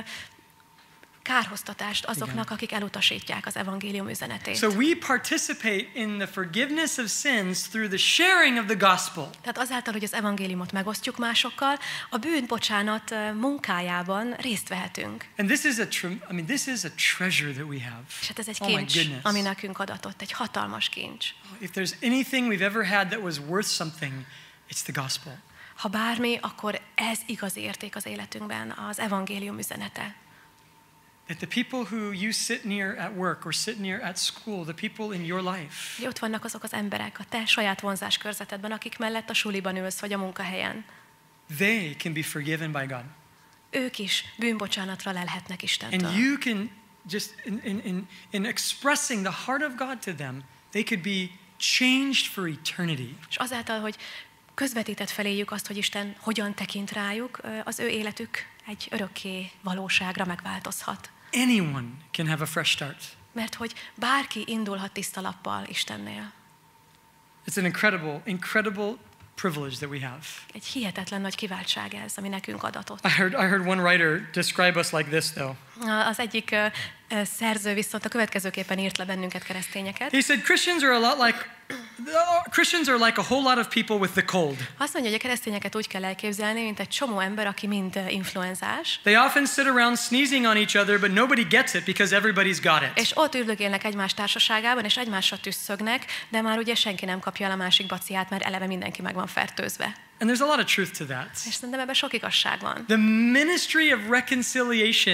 kárhoztatást azoknak, akik elutasítják az evangélium üzenetét. So we participate in the forgiveness of sins through the sharing of the gospel. Tehát azáltal, hogy az evangéliumot megosztjuk másokkal, a bűnbocsánat uh, munkájában részt vehetünk. And this is a trem- I mean this is a treasure that we have. És hát ez egy Oh my kincs, goodness. ami nekünk adatott, egy hatalmas kincs. If there's anything we've ever had that was worth something, it's the gospel. Ha bármi, akkor ez igazi érték az életünkben, az evangélium üzenete. That the people who you sit near at work or sit near at school, the people in your life, Hogy ott vannak azok az emberek a te saját vonzáskörzetedben, akik mellett a suliban ülsz, vagy a munkahelyen. they can be forgiven by God. Ők is bűnbocsánatra lelhetnek Istentől. And you can just, in, in, in, in expressing the heart of God to them, they could be changed for eternity. És azáltal, hogy közvetített feléjük azt, hogy Isten hogyan tekint rájuk, az ő életük egy örökké valóságra megváltozhat. Anyone can have a fresh start. Mert hogy bárki indulhat tiszta lappal Istennél. It's an incredible, incredible privilege that we have. Egy hihetetlen nagy kiváltság ez, ami nekünk adatott. I heard, I heard one writer describe us like this, though. Az egyik uh, uh, szerző viszont a következőképpen írt le bennünket, keresztényeket. He said Christians are a lot like Christians are like a whole lot of people with the cold. Azt mondja, hogy a keresztényeket úgy kell elképzelni, mint egy csomó ember, aki mind uh, influenzás, They often sit around sneezing on each other, but nobody gets it because everybody's got it. és ott üldögélnek egymás társaságában, és egymásra tüsszögnek, de már ugye senki nem kapja el a másik baciát, mert eleve mindenki meg van fertőzve. And there's a lot of truth to that. És szerintem ebben sok igazság van. The ministry of reconciliation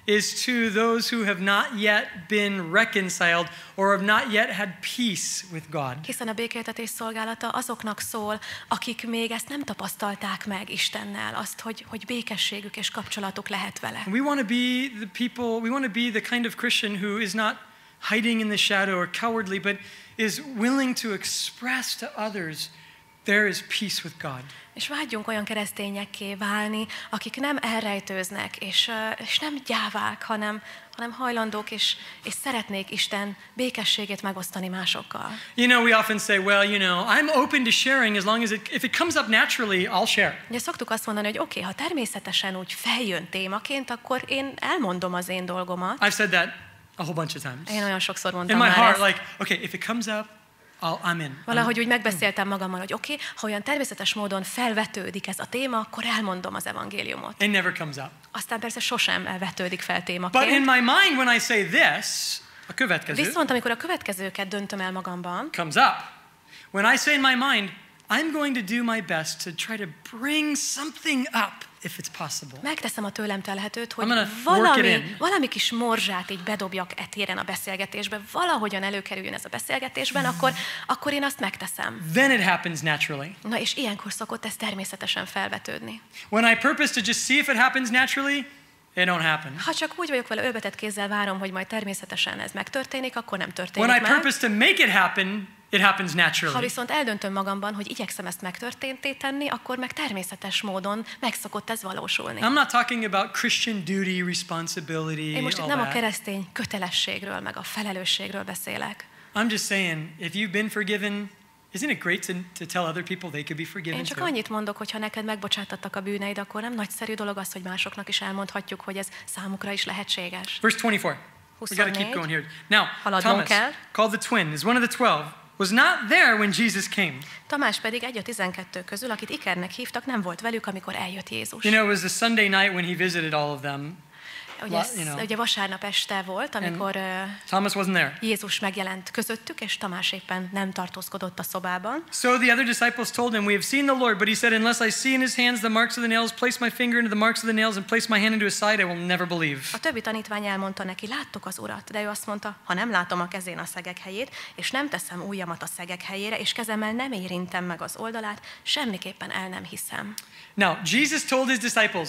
is to those who have not yet been reconciled or have not yet had peace with God. Hiszen a békéltetés szolgálata azoknak szól, akik még ezt nem tapasztalták meg Istennel, azt, hogy, hogy békességük és kapcsolatuk lehet vele. And we want to be the people, we want to be the kind of Christian who is not hiding in the shadow or cowardly, but is willing to express to others there is peace with God. És vágyjunk olyan keresztényekké válni, akik nem elrejtőznek, és, és nem gyávák, hanem, hanem hajlandók, és, és szeretnék Isten békességét megosztani másokkal. You know, we often say, well, you know, I'm open to sharing as long as it, if it comes up naturally, I'll share. Ugye szoktuk azt mondani, hogy oké, okay, ha természetesen úgy feljön témaként, akkor én elmondom az én dolgomat. I've said that a whole bunch of times. Én olyan sokszor In mondtam my már heart, ezt. like, okay, if it comes up, I'll, I'm in. Valahogy úgy megbeszéltem magammal, hogy oké, okay, ha olyan természetes módon felvetődik ez a téma, akkor elmondom az evangéliumot. It never comes up. Aztán persze sosem vetődik fel But in témaként. my mind, when I say this, a következő, Viszont amikor a következőket döntöm el magamban, comes up. When I say in my mind, I'm going to do my best to try to bring something up, if it's possible. megteszem a tőlem telhetőt, hogy I'm gonna work it valami, in. valami kis morzsát így bedobjak e téren a beszélgetésbe, valahogyan előkerüljön ez a beszélgetésben, akkor, akkor én azt megteszem. Then it happens naturally. Na és ilyenkor szokott ez természetesen felvetődni. When I purpose to just see if it happens naturally, it don't happen. Ha csak úgy vagyok vele, ölbetett kézzel várom, hogy majd természetesen ez megtörténik, akkor nem történik When I meg. purpose to make it happen, it happens Ha naturally. viszont eldöntöm magamban, hogy igyekszem ezt megtörténté tenni, akkor meg természetes módon meg szokott ez valósulni. I'm not talking about Christian duty, responsibility, Én most itt all nem a that. keresztény kötelességről, meg a felelősségről beszélek. I'm just saying, if you've been forgiven, isn't it great to, to tell other people they could be forgiven Én csak too? annyit mondok, hogy ha neked megbocsátattak a bűneid, akkor nem nagyszerű dolog az, hogy másoknak is elmondhatjuk, hogy ez számukra is lehetséges. Verse twenty-four. We got to keep huszonnégy. going here. Now, Haladnunk Thomas, kell. called the twin, is one of the twelve, was not there when Jesus came. Tamás pedig egy a tizenkettő közül, akit Ikernek hívtak, nem volt velük, amikor eljött Jézus. You know, it was the Sunday night when he visited all of them. Ugye, ez, you know. ugye vasárnap este volt, amikor uh, Thomas wasn't there. Jézus megjelent közöttük, és Tamás éppen nem tartózkodott a szobában. So the other disciples told him, we have seen the Lord, but he said, unless I see in his hands the marks of the nails, place my finger into the marks of the nails, and place my hand into his side, I will never believe. A többi tanítvány elmondta neki, láttuk az Urat, de ő azt mondta, ha nem látom a kezén a szegek helyét, és nem teszem ujjamat a szegek helyére, és kezemmel nem érintem meg az oldalát, semmiképpen el nem hiszem. Now, Jesus told his disciples,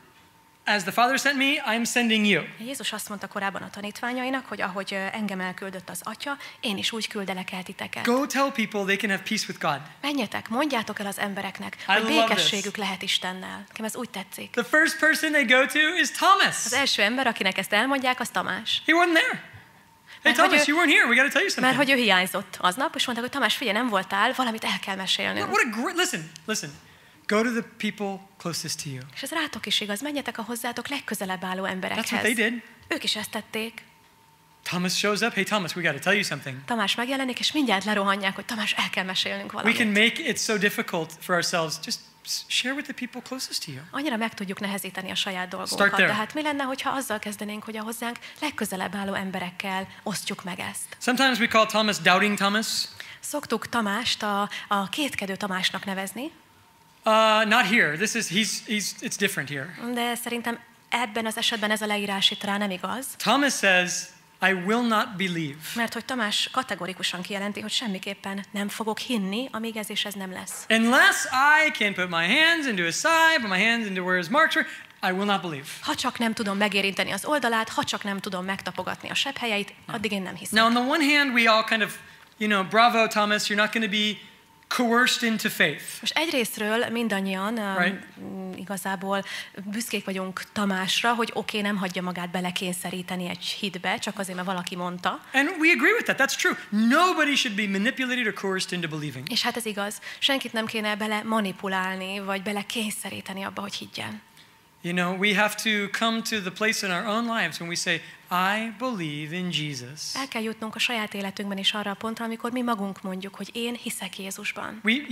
as the Father sent me, I'm sending you. Jézus azt mondta korábban a tanítványainak, hogy ahogy ö, engem elküldött az Atya, én is úgy küldelek el titeket. Go tell people they can have peace with God. Menjetek, mondjátok el az embereknek, I hogy love békességük this. lehet Istennel. Nekem ez úgy tetszik. The first person they go to is Thomas. Az első ember, akinek ezt elmondják, az Tamás. He wasn't there. Hey, Mert hogy Thomas, ő- you weren't here. We got to tell you Mert something. hogy ő hiányzott aznap, és mondták, hogy Tamás, figyelj, nem voltál, valamit el kell mesélnünk. What a great, listen, listen. Go to the people closest to you. És ez rátok is igaz, menjetek a hozzátok legközelebb álló That's what emberekhez. they did. Ők is ezt tették. Thomas shows up. Hey, Thomas, we got to tell you something. Tamás megjelenik, és mindjárt lerohanják, hogy Tamás, el kell mesélnünk We valamit. can make it so difficult for ourselves. Just share with the people closest to you. Annyira meg tudjuk nehezíteni a saját Start dolgunkat. there. De hát mi lenne, hogyha azzal kezdenénk, hogy a hozzánk legközelebb álló emberekkel osztjuk meg ezt? Sometimes we call Thomas Doubting Thomas. Szoktuk Tamást a, a kétkedő Tamásnak nevezni, Uh, not here. This is he's he's it's different here. de szerintem ebben az esetben ez a leírás itt rá nem igaz, Thomas says, "I will not believe." mert hogy Tamás kategorikusan kijelenti, hogy semmiképpen nem fogok hinni, amíg ez és ez nem lesz. Unless I can put my hands into his side, put my hands into where his marks were, I will not believe. Ha csak nem tudom megérinteni az oldalát, ha csak nem tudom megtapogatni a sebhelyeit, addig én nem hiszem. Now, on the one hand, we all kind of, you know, bravo, Thomas, you're not going to be coerced into faith. Most egyrésztről mindannyian um, Right. igazából büszkék vagyunk Tamásra, hogy oké, okay, nem hagyja magát belekényszeríteni egy hitbe, csak azért, mert valaki mondta. And we agree with that. That's true. Nobody should be manipulated or coerced into believing. És hát ez igaz, senkit nem kéne bele manipulálni, vagy bele kényszeríteni abba, hogy higgyen. You know, we have to come to the place in our own lives when we say, I believe in Jesus. El kell jutnunk a saját életünkben is arra a pontra, amikor mi magunk mondjuk, hogy én hiszek Jézusban. We, you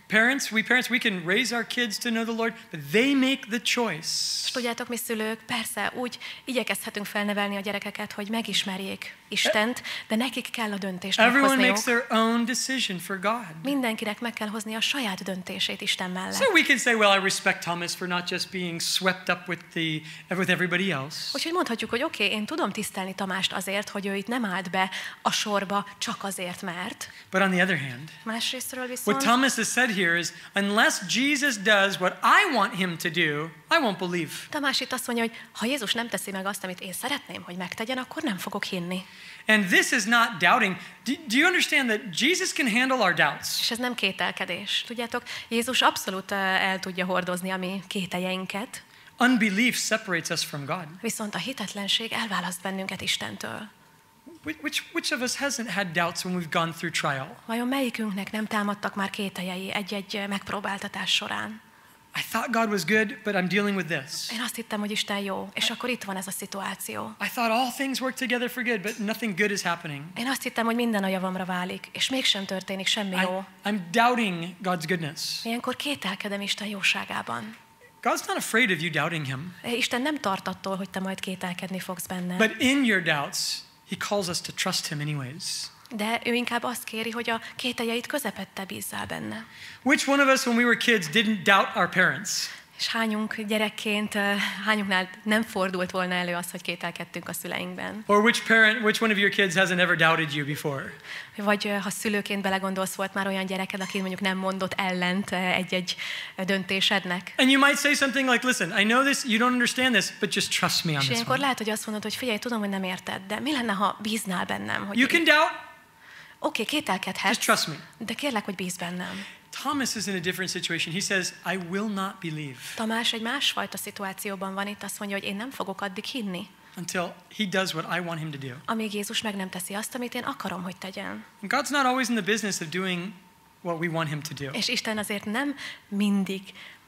Parents, we parents, we can raise our kids to know the Lord, but they make the choice. És tudjátok, mi szülők, persze úgy igyekezhetünk felnevelni a gyerekeket, hogy megismerjék Istent, de nekik kell a döntést Everyone meghozniuk. makes their own decision for God. Mindenkinek meg kell hozni a saját döntését Isten mellett. So we can say, well, I respect Thomas for not just being swept up with the with everybody else. Úgyhogy mondhatjuk, hogy oké, okay, én tudom tisztelni Tamást azért, hogy ő itt nem állt be a sorba csak azért, mert. But on the other hand, Másrésztről viszont, what Thomas has said here is, unless Jesus does what I want him to do, I won't believe. Tamás itt azt mondja, hogy ha Jézus nem teszi meg azt, amit én szeretném, hogy megtegyen, akkor nem fogok hinni. And this is not doubting. Do, do you understand that Jesus can handle our doubts? És ez nem kételkedés. Tudjátok, Jézus abszolút el tudja hordozni a mi kételjeinket, Unbelief separates us from God. viszont a hitetlenség elválaszt bennünket Istentől. Which, which of us hasn't had doubts when we've gone through trial? Vajon melyikünknek nem támadtak már kételjei egy-egy megpróbáltatás során? I thought God was good, but I'm dealing with this. Én azt hittem, hogy Isten jó, és akkor itt van ez a szituáció. I thought all things work together for good, but nothing good is happening. Én azt hittem, hogy minden a javamra válik, és mégsem történik semmi jó. I, I'm doubting God's goodness. Ilyenkor kételkedem Isten jóságában. God's not afraid of you doubting him. Isten nem tart attól, hogy te majd kételkedni fogsz benne. But in your doubts, he calls us to trust him anyways. De ő inkább azt kéri, hogy a kételjeit közepette bízzál benne. Which one of us, when we were kids, didn't doubt our parents? És hányunk gyerekként, hányunknál nem fordult volna elő az, hogy kételkedtünk a szüleinkben? Or which parent, which one of your kids hasn't ever doubted you before? Vagy ha szülőként belegondolsz, volt már olyan gyereked, aki mondjuk nem mondott ellent egy-egy döntésednek. And you might say something like, listen, I know this, you don't understand this, but just trust me on És this ilyenkor one. lehet, hogy azt mondod, hogy figyelj, tudom, hogy nem érted, de mi lenne, ha bíznál bennem? Hogy You can doubt, Oké, okay, kételkedhetsz, just trust me. de kérlek, hogy bízz bennem. Thomas is in a different situation. He says, I will not believe Tamás egy másfajta szituációban van itt, azt mondja, hogy én nem fogok addig hinni, until he does what I want him to do. amíg Jézus meg nem teszi azt, amit én akarom, hogy tegyen. And God's not always in the business of doing what we want him to do. És Isten azért nem mindig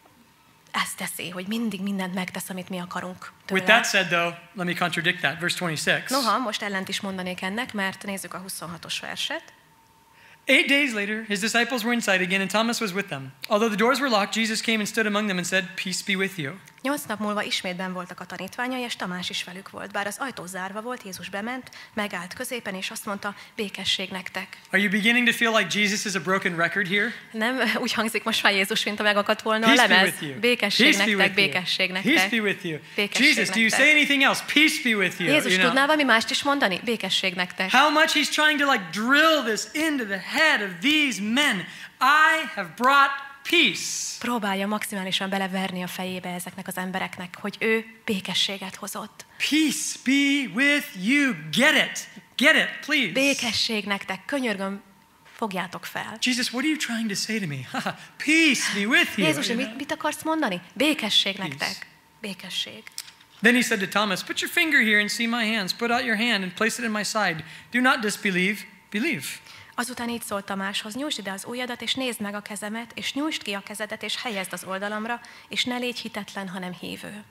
ezt teszi, hogy mindig mindent megtesz, amit mi akarunk tőle. With that said, though, let me contradict that. Verse twenty-six. Noha, most ellent is mondanék ennek, mert nézzük a huszonhatos verset. Eight days later, his disciples were inside again, and Thomas was with them. Although the doors were locked, Jesus came and stood among them and said, Peace be with you. Nyolc nap múlva ismét benn voltak a tanítványai, és Tamás is velük volt. Bár az ajtó zárva volt, Jézus bement, megállt középen, és azt mondta, békesség nektek. Are you beginning to feel like Jesus is a broken record here? Nem úgy hangzik most már Jézus, mint a megakadt volna a Peace be lemez. with you. Békesség Peace be nektek, with you. békesség Peace nektek. be with you. Békesség Jesus, do you nektek. say anything else? Peace be with you. Jézus You know? tudnál valami mást is mondani? Békesség nektek. How much he's trying to like drill this into the head of these men. I have brought peace. Próbálja maximálisan beleverni a fejébe ezeknek az embereknek, hogy ő békességet hozott. Peace be with you. Get it. Get it, please. Békesség nektek, könyörgöm, fogjátok fel. Jesus, what are you trying to say to me? Peace be with you. Jézus, you know? mit, mit akarsz mondani? Békesség nektek. Békesség. Then he said to Thomas, put your finger here and see my hands. Put out your hand and place it in my side. Do not disbelieve, believe. Azután így szólt Tamáshoz, nyújtsd ide az ujjadat, és nézd meg a kezemet, és nyújtsd ki a kezedet, és helyezd az oldalamra, és ne légy hitetlen, hanem hívő.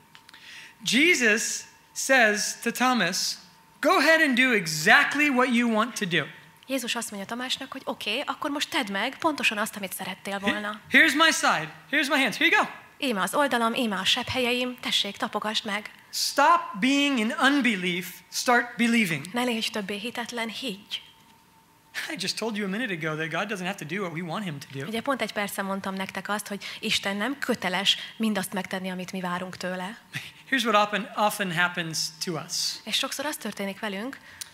Jesus says to Thomas, go ahead and do exactly what you want to do. Jézus azt mondja Tamásnak, hogy oké, okay, akkor most tedd meg pontosan azt, amit szerettél volna. Here's my side. Here's my hands. Here you go. Íme az oldalam, íme a sebhelyeim, tessék, tapogasd meg. Stop being in unbelief. Start believing. Ne légy többé hitetlen, higgy. I just told you a minute ago that God doesn't have to do what we want him to do. Ugye pont egy percen mondtam nektek azt, hogy Isten nem köteles mindazt megtenni, amit mi várunk tőle. Here's what often, often happens to us. És sokszor az történik velünk,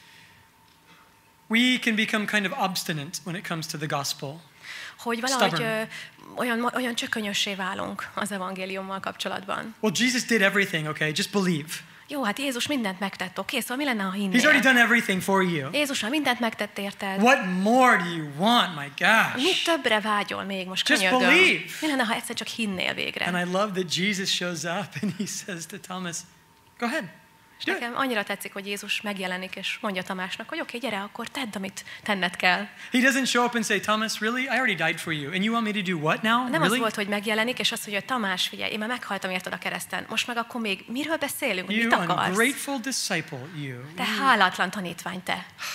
We can become kind of obstinate when it comes to the gospel. hogy valahogy Stubborn. ö, olyan, olyan csökönyössé válunk az evangéliummal kapcsolatban. Well, Jesus did everything, okay? Just believe. Jó, hát Jézus mindent megtett, oké, szóval mi lenne, ha He's already hinnél? done everything for you. Jézus már mindent megtett érted. What more do you want? My Mit gosh. többre vágyol még most, Just könyörgöm? believe. Mi lenne, ha egyszer csak hinnél végre? And I love that Jesus shows up and he says to Thomas, go ahead. És Do it. nekem annyira tetszik, hogy Jézus megjelenik, és mondja Tamásnak, hogy oké, gyere, akkor tedd, amit tenned kell. He doesn't show up and say, Thomas, really? I already died for you. And you want me to do what now? Nem az Really? volt, hogy megjelenik, és azt mondja, hogy Tamás, figyelj, én már meghaltam érted a kereszten. Most meg akkor még miről beszélünk? Hogy You mit akarsz? ungrateful disciple, you. Te hálatlan tanítvány, te.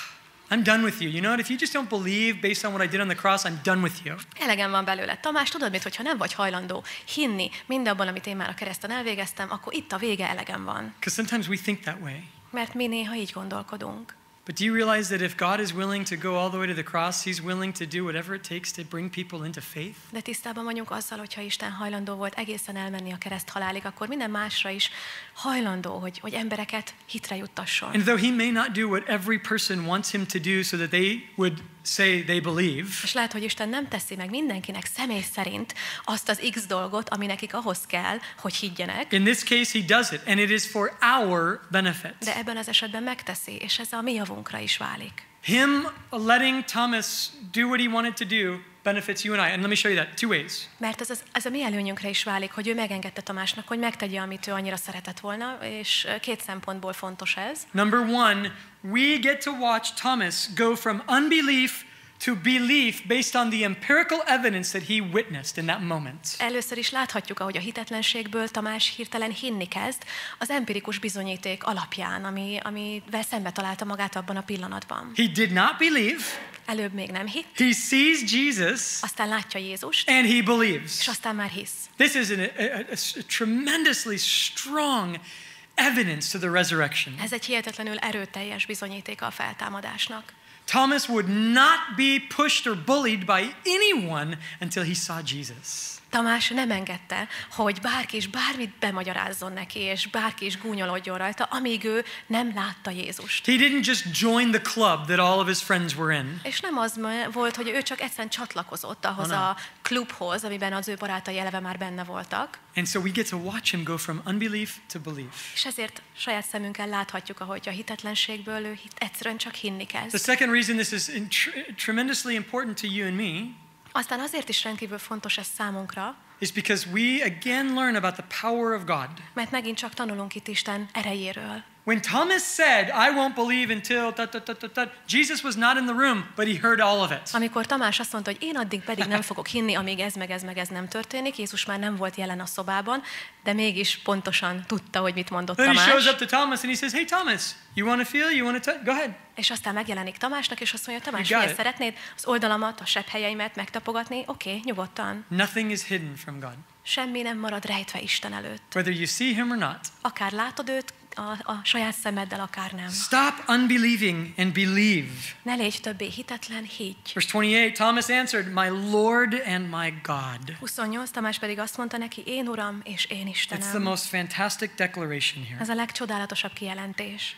I'm done with you. You know what? If you just don't believe based on what I did on the cross, I'm done with you. Elegem van belőle. Tamás, tudod mit, hogyha nem vagy hajlandó hinni mindabban, amit én már a kereszten elvégeztem, akkor itt a vége, elegem van. Because sometimes we think that way. Mert mi néha így gondolkodunk. But do you realize that if God is willing to go all the way to the cross, he's willing to do whatever it takes to bring people into faith? De tisztában vagyunk azzal, hogyha Isten hajlandó volt egészen elmenni a kereszt halálig, akkor minden másra is hajlandó, hogy, hogy embereket hitre juttasson. And though he may not do what every person wants him to do so that they would say they believe. És lehet, hogy Isten nem teszi meg mindenkinek személy szerint azt az X dolgot, ami nekik ahhoz kell, hogy higgyenek. In this case he does it, and it is for our benefit. De ebben az esetben megteszi, és ez a mi javunkra is válik. Him letting Thomas do what he wanted to do benefits you and I. And let me show you that two ways. Mert ez, az, ez a mi előnyünkre is válik, hogy ő megengedte Tamásnak, hogy megtegye, amit ő annyira szeretett volna, és két szempontból fontos ez. Number one, we get to watch Thomas go from unbelief to belief based on the empirical evidence that he witnessed in that moment. Először is láthatjuk, ahogy a hitetlenségből Tamás hirtelen hinni kezd az empirikus bizonyíték alapján, ami, amivel szembe találta magát abban a pillanatban. He did not believe. Előbb még nem hitt. He sees Jesus. Aztán látja Jézust. And he believes. És aztán már hisz. This is an, a, a, a tremendously strong evidence to the resurrection. Ez egy hihetetlenül erőteljes bizonyítéka a feltámadásnak. Thomas would not be pushed or bullied by anyone until he saw Jesus. Tamás nem engedte, hogy bárki is bármit bemagyarázzon neki, és bárki is gúnyolódjon rajta, amíg ő nem látta Jézust. He didn't just join the club that all of his friends were in. És nem az volt, hogy ő csak egyszerűen csatlakozott ahhoz Oh, no. a klubhoz, amiben az ő barátai eleve már benne voltak. And so we get to watch him go from unbelief to belief. És ezért saját szemünkkel láthatjuk, ahogy a hitetlenségből ő hit, egyszerűen csak hinni The kezd. second reason this is in tr- tremendously important to you and me Aztán azért is rendkívül fontos ez számunkra, is because we again learn about the power of God. mert megint csak tanulunk itt Isten erejéről. When Thomas said, I won't believe until, ta, ta, ta, ta, ta, Jesus was not in the room, but he heard all of it. Amikor Tamás azt mondta, hogy én addig pedig nem fogok hinni, amíg ez meg ez meg ez nem történik, Jézus már nem volt jelen a szobában, de mégis pontosan tudta, hogy mit mondott Then he shows Tamás. up to Thomas and he says, hey Thomas, you want to feel, you want to touch? Go ahead. És aztán megjelenik Tamásnak, és azt mondja, Tamás, You got miért it. szeretnéd az oldalamat, a sebhelyeimet megtapogatni? Oké, okay, nyugodtan. Nothing is hidden from God, Semmi nem marad rejtve Isten előtt. whether you see him or not. Akár látod őt a, a saját szemeddel, akár nem. Stop unbelieving and believe. Ne légy többé hitetlen, higgy. Verse twenty-eight, Thomas answered, my Lord and my God. huszonnyolc, Tamás pedig azt mondta neki, én Uram és én It's the Istenem. most fantastic declaration here. Ez a legcsodálatosabb kijelentés.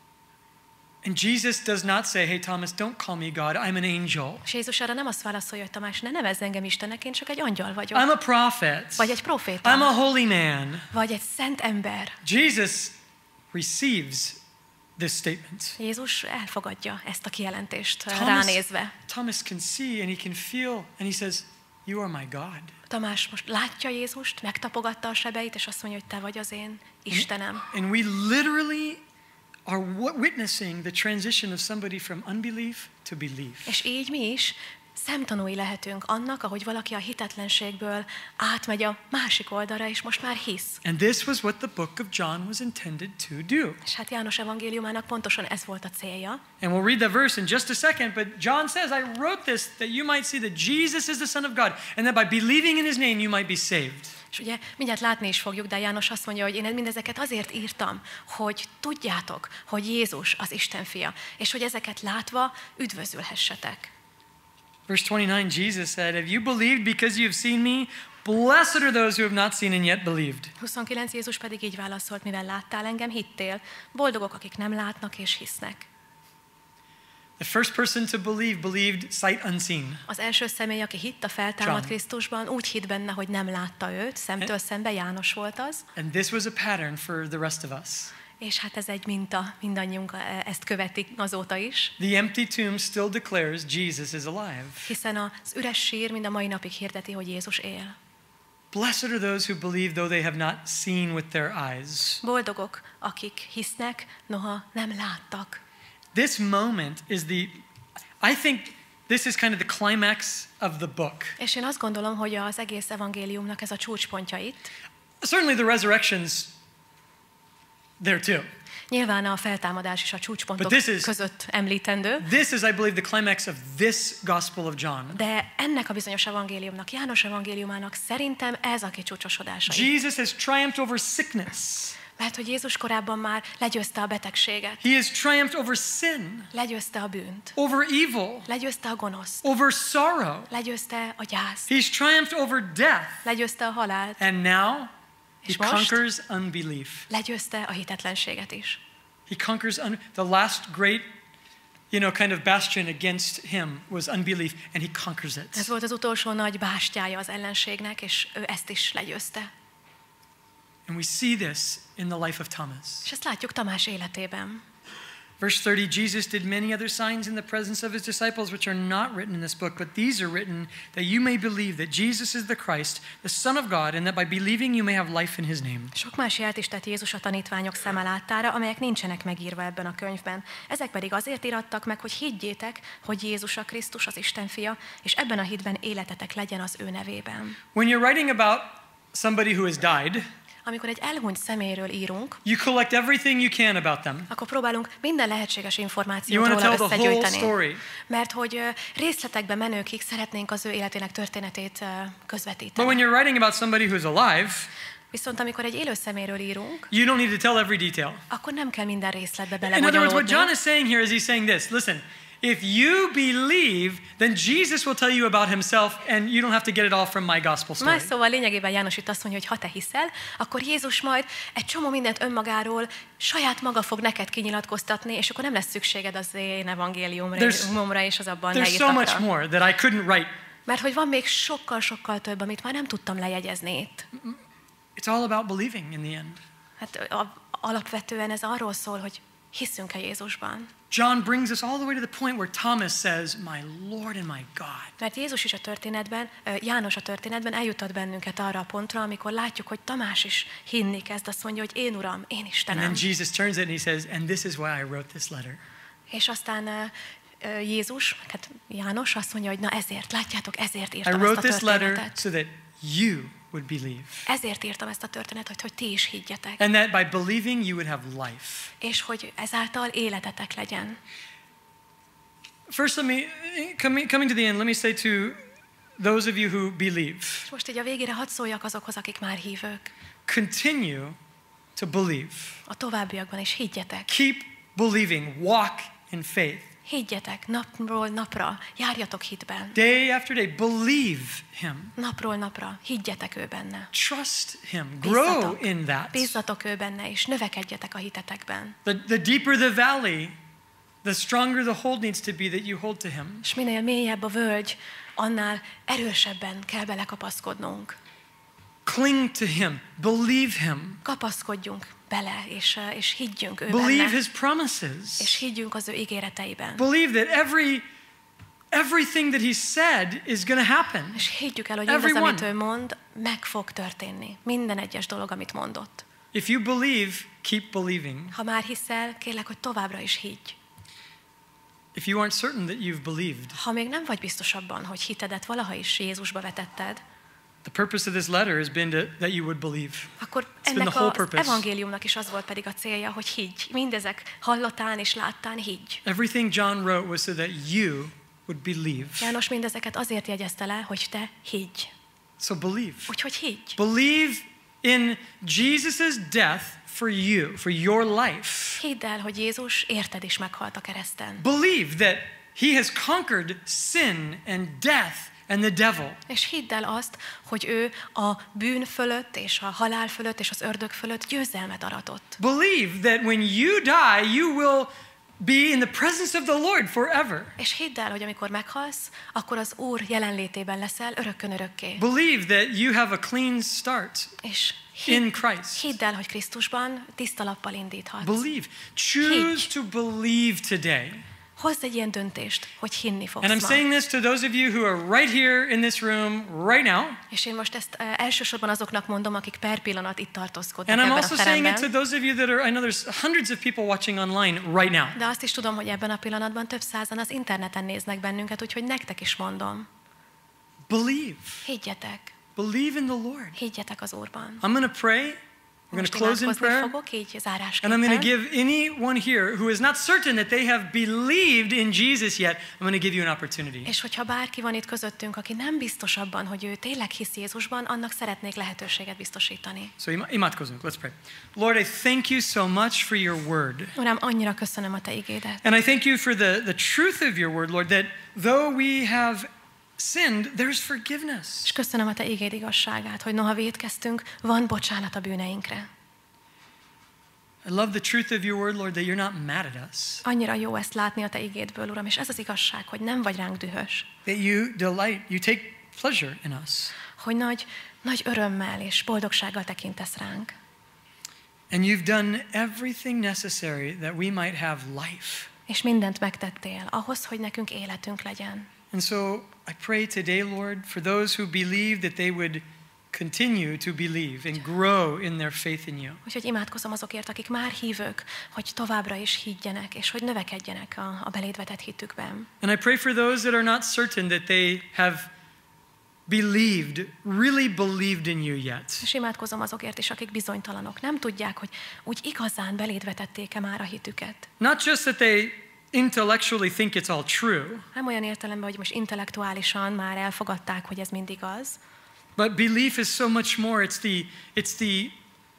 And Jesus does not say, hey Thomas, don't call me God, I'm an angel. És Jézus erre nem azt válaszolja, hogy Tamás, ne nevezz engem Istennek, én csak egy angyal vagyok. I'm a prophet. Vagy egy proféta. I'm a holy man. Vagy egy szent ember. Jesus receives this statement. Jézus elfogadja ezt a kijelentést Thomas, ránézve. Thomas can see and he can feel and he says, you are my God. Tamás most látja Jézust, megtapogatta a sebeit, és azt mondja, hogy te vagy az én Istenem. And we literally are witnessing the transition of somebody from unbelief to belief. És így mi is szemtanúi lehetünk annak, ahogy valaki a hitetlenségből átmegy a másik oldalra, és most már hisz. And this was what the book of John was intended to do. És hát János evangéliumának pontosan ez volt a célja. And we'll read that verse in just a second, but John says, I wrote this that you might see that Jesus is the Son of God, and that by believing in his name you might be saved. És ugye mindjárt látni is fogjuk, de János azt mondja, hogy én mindezeket azért írtam, hogy tudjátok, hogy Jézus az Isten fia, és hogy ezeket látva üdvözülhessetek. Verse twenty-nine, Jesus said, have you believed because you have seen me? Blessed are those who have not seen and yet believed. huszonkilenc Jézus pedig így válaszolt, mivel láttál engem, hittél. Boldogok, akik nem látnak és hisznek. The first person to believe believed sight unseen. Az első személy, aki hitt a feltámad John. Krisztusban, úgy hitt benne, hogy nem látta őt, szemtől szembe János volt az, And this was a pattern for the rest of us. és hát ez egy minta, mindannyiunk ezt követik azóta is, The empty tomb still declares Jesus is alive. hiszen az üres sír mind a mai napig hirdeti, hogy Jézus él. Blessed are those who believe though they have not seen with their eyes. Boldogok, akik hisznek, noha nem láttak. This moment is the, I think this is kind of the climax of the book. És én azt gondolom, hogy az egész evangéliumnak ez a csúcspontja itt. Certainly the resurrection's there too. Nyilván a feltámadás és a csúcspontok But this is- között említendő, This is, I believe, the climax of this Gospel of John. de ennek a bizonyos evangéliumnak, János evangéliumának szerintem ez a kicsúcsosodása. Jesus has triumphed over sickness. Mert hogy Jézus korábban már legyőzte a betegséget, He has triumphed over sin, legyőzte a bűnt, over evil, legyőzte a gonoszt, over sorrow. legyőzte a gyászt, He's triumphed over death. legyőzte a halált, And now he És most? conquers unbelief. legyőzte a hitetlenséget is. He conquers un- the last great, you know, kind of bastion against him was unbelief, and he conquers Ez it. volt az utolsó nagy bástyája az ellenségnek, és ő ezt is legyőzte. And we see this in the life of Thomas. És ezt látjuk Tamás életében. Verse thirty, Jesus did many other signs in the presence of his disciples, which are not written in this book, but these are written that you may believe that Jesus is the Christ, the Son of God, and that by believing you may have life in his name. Sok más jelt is tett Jézus a tanítványok szeme láttára, amelyek nincsenek megírva ebben a könyvben. Ezek pedig azért irattak meg, hogy higgyétek, hogy Jézus a Krisztus, az Isten fia, és ebben a hitben életetek legyen az ő nevében. When you're writing about somebody who has died, Amikor egy elhunyt személyről írunk, you collect everything you can about them. akkor próbálunk minden lehetséges You információt want to róla tell the whole összegyűjteni. story. Mert hogy ö, részletekbe menőkig szeretnénk az ő életének történetét ö, But közvetíteni. when you're writing about somebody who's alive, Viszont amikor egy élő személyről írunk, you don't need to tell every detail. akkor nem kell minden részletbe In other words, what John belebonyolódni. is saying here is he's saying this. Listen, if you believe, then Jesus will tell you about himself, and you don't have to get it all from my gospel story. Más szóval lényegében János itt azt mondja, hogy ha te hiszel, akkor Jézus majd egy csomó mindent önmagáról saját maga fog neked kinyilatkoztatni, és akkor nem lesz szükséged az én evangéliumra és az abban There's so much leírtakra. more that I couldn't write. Mert hogy van még sokkal-sokkal több, amit már nem tudtam lejegyezni itt. It's all about believing in the end. Hát a, alapvetően ez arról szól, hogy hiszünk-e Jézusban. John brings us all the way to the point where Thomas says, my Lord and my God. Mert Jézus is a történetben, ö, János a történetben eljutat bennünket arra a pontra, amikor látjuk, hogy Tamás is hinni kezd, azt mondja, hogy én Uram, én And Istenem. then Jesus turns it and he says, and this is why I wrote this letter. És aztán ö, ö, Jézus, hát János azt mondja, hogy na ezért, látjátok, ezért I írtam ezt wrote a this letter történetet. so that you would believe. Ezért írtam ezt a történetet, hogy ti is higgyetek. And that by believing you would have life. És hogy ezáltal életetek legyen. First, let me, coming, coming to the end, let me say to those of you who believe, És most így a végére hadd szóljak azokhoz, akik már hívők. continue to believe. A továbbiakban is higgyetek. Keep believing. Walk in faith. Higgyetek napról napra, járjatok hitben. Day after day, believe him. Napról napra, higgyetek ő benne. Trust him. Grow Bízzatok, in that. bízzatok ő benne, és növekedjetek a hitetekben. The, the deeper the valley, the stronger the hold needs to be that you hold to him. És minél mélyebb a völgy, annál erősebben kell belekapaszkodnunk. Cling to him. Believe him. Kapaszkodjunk bele, és, uh, és higgyünk ő Believe benne, his promises. és higgyünk az ő ígéreteiben. Believe that every everything that he said is going to happen. És higgyük el, hogy mindaz, Everyone. amit ő mond, meg fog történni. Minden egyes dolog, amit mondott. If you believe, keep believing. Ha már hiszel, kérlek, hogy továbbra is higgy. If you aren't certain that you've believed, Ha még nem vagy biztos abban, hogy hitedet valaha is Jézusba vetetted, the purpose of this letter has been to, that you would believe. akkor been ennek the whole az purpose. evangéliumnak is az volt pedig a célja, hogy higgy. Mindezek hallatán és láttán higgy. Everything John wrote was so that you would believe. János mindezeket azért jegyezte le, hogy te higgy. So believe. Úgyhogy higgy. Believe in Jesus' death for you, for your life. Hidd el, hogy Jézus érted is meghalt a kereszten. Believe that he has conquered sin and death and the devil. És hidd el azt, hogy ő a bűn fölött, és a halál fölött, és az ördög fölött győzelmet aratott. Believe that when you die, you will be in the presence of the Lord forever. És hidd el, hogy amikor meghalsz, akkor az Úr jelenlétében leszel örökkön örökké. Believe that you have a clean start És in hidd, Christ. hidd el, hogy Krisztusban tiszta lappal indíthatsz. Believe. Choose to believe today. Hozz egy ilyen döntést, hogy hinni fogsz And I'm ma. saying this to those of you who are right here in this room right now. És én most ezt uh, elsősorban azoknak mondom, akik per pillanat itt tartózkodnak And I'm ebben also a saying it to teremben. those of you that are, I know there's hundreds of people watching online right now. De azt is tudom, hogy ebben a pillanatban több százan az interneten néznek bennünket, úgyhogy nektek is mondom. Believe. Higgyetek, Believe in the Lord. higgyetek az Úrban. I'm going to pray, We're going to close in prayer. Fogok, így And I'm going to give anyone here who is not certain that they have believed in Jesus yet, I'm going to give you an opportunity. És hogyha bárki van itt közöttünk, aki nem biztos abban, hogy ő tényleg hisz Jézusban, annak szeretnék lehetőséget biztosítani. So imádkozunk. Let's pray. Lord, I thank you so much for your word. Uram, annyira köszönöm a te igédet. And I thank you for the, the truth of your word, Lord, that though we have sinned, there's forgiveness. És köszönöm a te igéd igazságát, hogy noha vétkeztünk, van bocsánat a bűneinkre. I love the truth of your word, Lord, that you're not mad at us. Annyira jó ezt látni a te igédből, Uram, és ez az igazság, hogy nem vagy ránk dühös. That you delight, you take pleasure in us. Hogy nagy, nagy örömmel és boldogsággal tekintesz ránk. And you've done everything necessary that we might have life. És mindent megtettél ahhoz, hogy nekünk életünk legyen. And so I pray today, Lord, for those who believe that they would continue to believe and grow in their faith in you. Úgyhogy imádkozom azokért, akik már hívők, hogy továbbra is higgyenek, és hogy növekedjenek a, a beléd vetett hitükben. And I pray for those that are not certain that they have believed, really believed in you yet. És imádkozom azokért is, akik bizonytalanok. Nem tudják, hogy úgy igazán beléd vetették-e már a hitüket. Not just that they intellectually think it's all true. Nem olyan értelemben, hogy most intellektuálisan már elfogadták, hogy ez mind igaz. But belief is so much more. It's the, it's the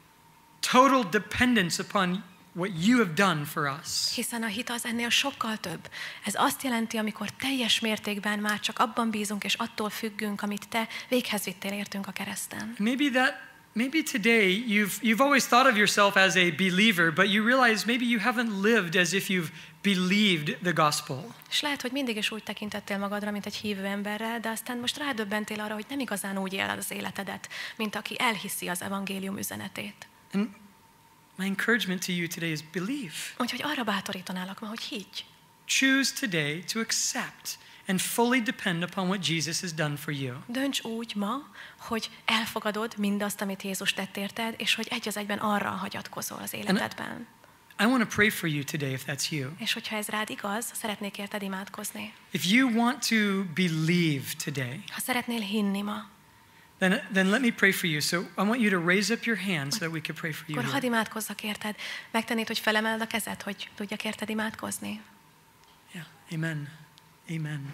total dependence upon what you have done for us. Hiszen a hit az ennél sokkal több. Ez azt jelenti, amikor teljes mértékben már csak abban bízunk, és attól függünk, amit te véghez vittél értünk a kereszten. Maybe that, maybe today you've, you've always thought of yourself as a believer, but you realize maybe you haven't lived as if you've believed the gospel. És lehet, hogy mindig is úgy tekintettél magadra, mint egy hívő emberre, de aztán most rádöbbentél arra, hogy nem igazán úgy éled az életedet, mint aki elhiszi az evangélium üzenetét. And my encouragement to you today is believe. Úgyhogy arra bátorítanálak ma, hogy higgy. Choose today to accept and fully depend upon what Jesus has done for you. Dönts úgy ma, hogy elfogadod mindazt, amit Jézus tett érted, és hogy egy az egyben arra hagyatkozol az életedben. I want to pray for you today if that's you. És hogyha ez rád igaz, szeretnék érted imádkozni. If you want to believe today, Ha szeretnél hinni ma, then, then let me pray for you. So I want you to raise up your hand so that we can pray for you. akkor hadd Here. imádkozzak érted. Megtennéd, hogy felemeld a kezed, hogy tudjak érted imádkozni? Yeah. Amen. Amen.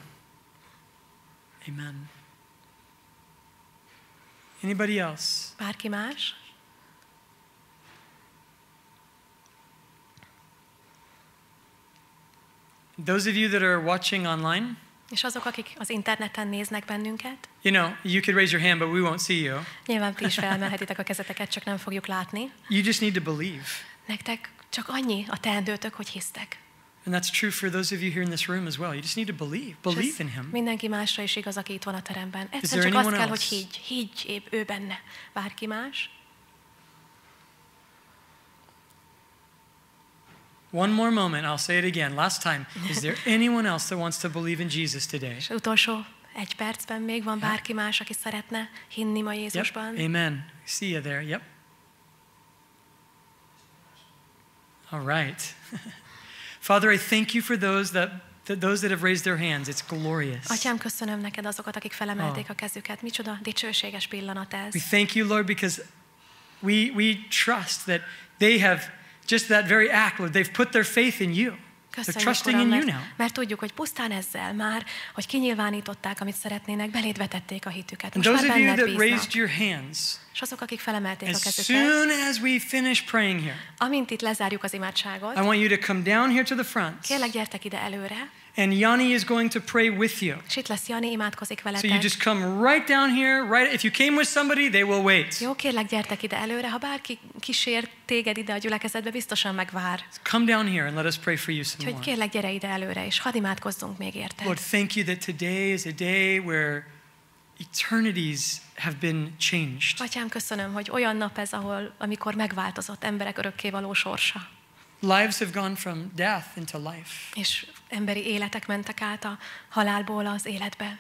Amen. Anybody else? Bárki más? Those of you that are watching online, És azok, akik az interneten néznek bennünket, you know, you could raise your hand, but we won't see you. nyilván ti is felemelhetitek a kezeteket, csak nem fogjuk látni. You just need to believe. Nektek csak annyi a teendőtök, hogy hisztek. And that's true for those of you here in this room as well. You just need to believe. És Believe ez in him. mindenki másra is igaz, aki itt van a teremben. there Egyszerűen csak azt anyone kell, else? hogy higgy. Higgy épp ő benne. Bárki más? One more moment, I'll say it again. Last time. Is there anyone else that wants to believe in Jesus today? És utolsó egy percben még van bárki más, aki szeretne hinni ma Yep. Jézusban. Amen. See you there. Yep. All right. Father, I thank you for those that, that those that have raised their hands. It's glorious. Atyám, köszönöm neked azokat, akik felemelték Oh. a kezüket. Micsoda dicsőséges pillanat ez. We thank you, Lord, because we we trust that they have just that very act, Lord. They've put their faith in you. They're Köszönjük, trusting Uram, in you mert, now. mert tudjuk, hogy pusztán ezzel már, hogy kinyilvánították, amit szeretnének, beléd vetették a hitüket. And Most those már of you benned that bíznak. raised your hands, És azok, akik felemelték a as kezüket, soon as we finish praying here, amint itt lezárjuk az imádságot, I want you to come down here to the front. kérlek, gyertek ide előre, And Yanni is going to pray with you. és itt lesz Jani, imádkozik So you veletek. just come right down here, right? If you came with somebody, they will wait. Jó, kérlek, gyertek ide előre. Ha bárki kísér téged ide a gyülekezetbe, biztosan megvár. Come down here and let us pray for you some Úgyhogy more. kérlek, gyere ide előre, és hadd imádkozzunk még érted. Lord, thank you that today is a day where eternities have been changed. Atyám, köszönöm, hogy olyan nap ez, ahol, amikor megváltozott emberek örökkévaló sorsa. Lives have gone from death into life. És emberi életek mentek át a halálból az életbe.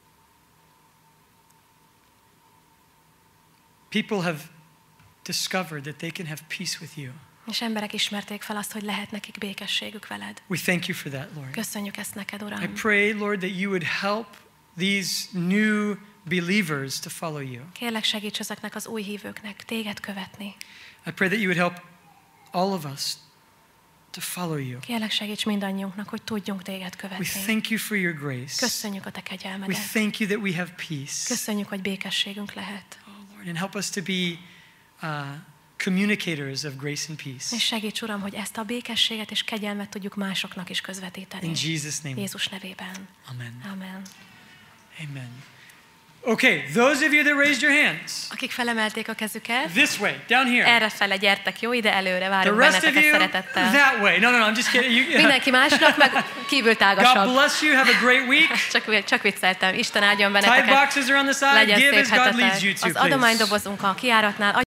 People have discovered that they can have peace with you. És emberek ismerték fel azt, hogy lehet nekik békességük veled. We thank you for that, Lord. Köszönjük ezt neked, I Uram. pray, Lord, that you would help these new believers to follow you. Kérlek, segíts ezeknek az új hívőknek téged követni. I pray that you would help all of us to follow you. Kérlek, segíts mindannyiunknak, hogy tudjunk téged We követni. thank you for your grace. Köszönjük a te We kegyelmedet. thank you that we have peace. Köszönjük, hogy békességünk lehet. Oh Lord, and help us to be uh, communicators of grace and peace. És segíts, Uram, hogy ezt a békességet és kegyelmet tudjuk másoknak is közvetíteni. In Jesus' name. Jézus nevében. Amen. Amen. Amen. Okay, those of you that raised your hands, Akik felemelték a kezüket, this way, down here. errefele gyertek, jó, ide előre, The várunk rest of benneteket you, szeretettel. that way. No, no, no, I'm just kidding. You, Mindenki másnak meg kívül God tágasabb. bless you. Have a great week. Csak, csak vicceltem. Isten áldjon Tithe benneteket. boxes are on the side. Legyen Give szép as God leads you hetetek. to, Az please. adománydobozunk a kijáratnál.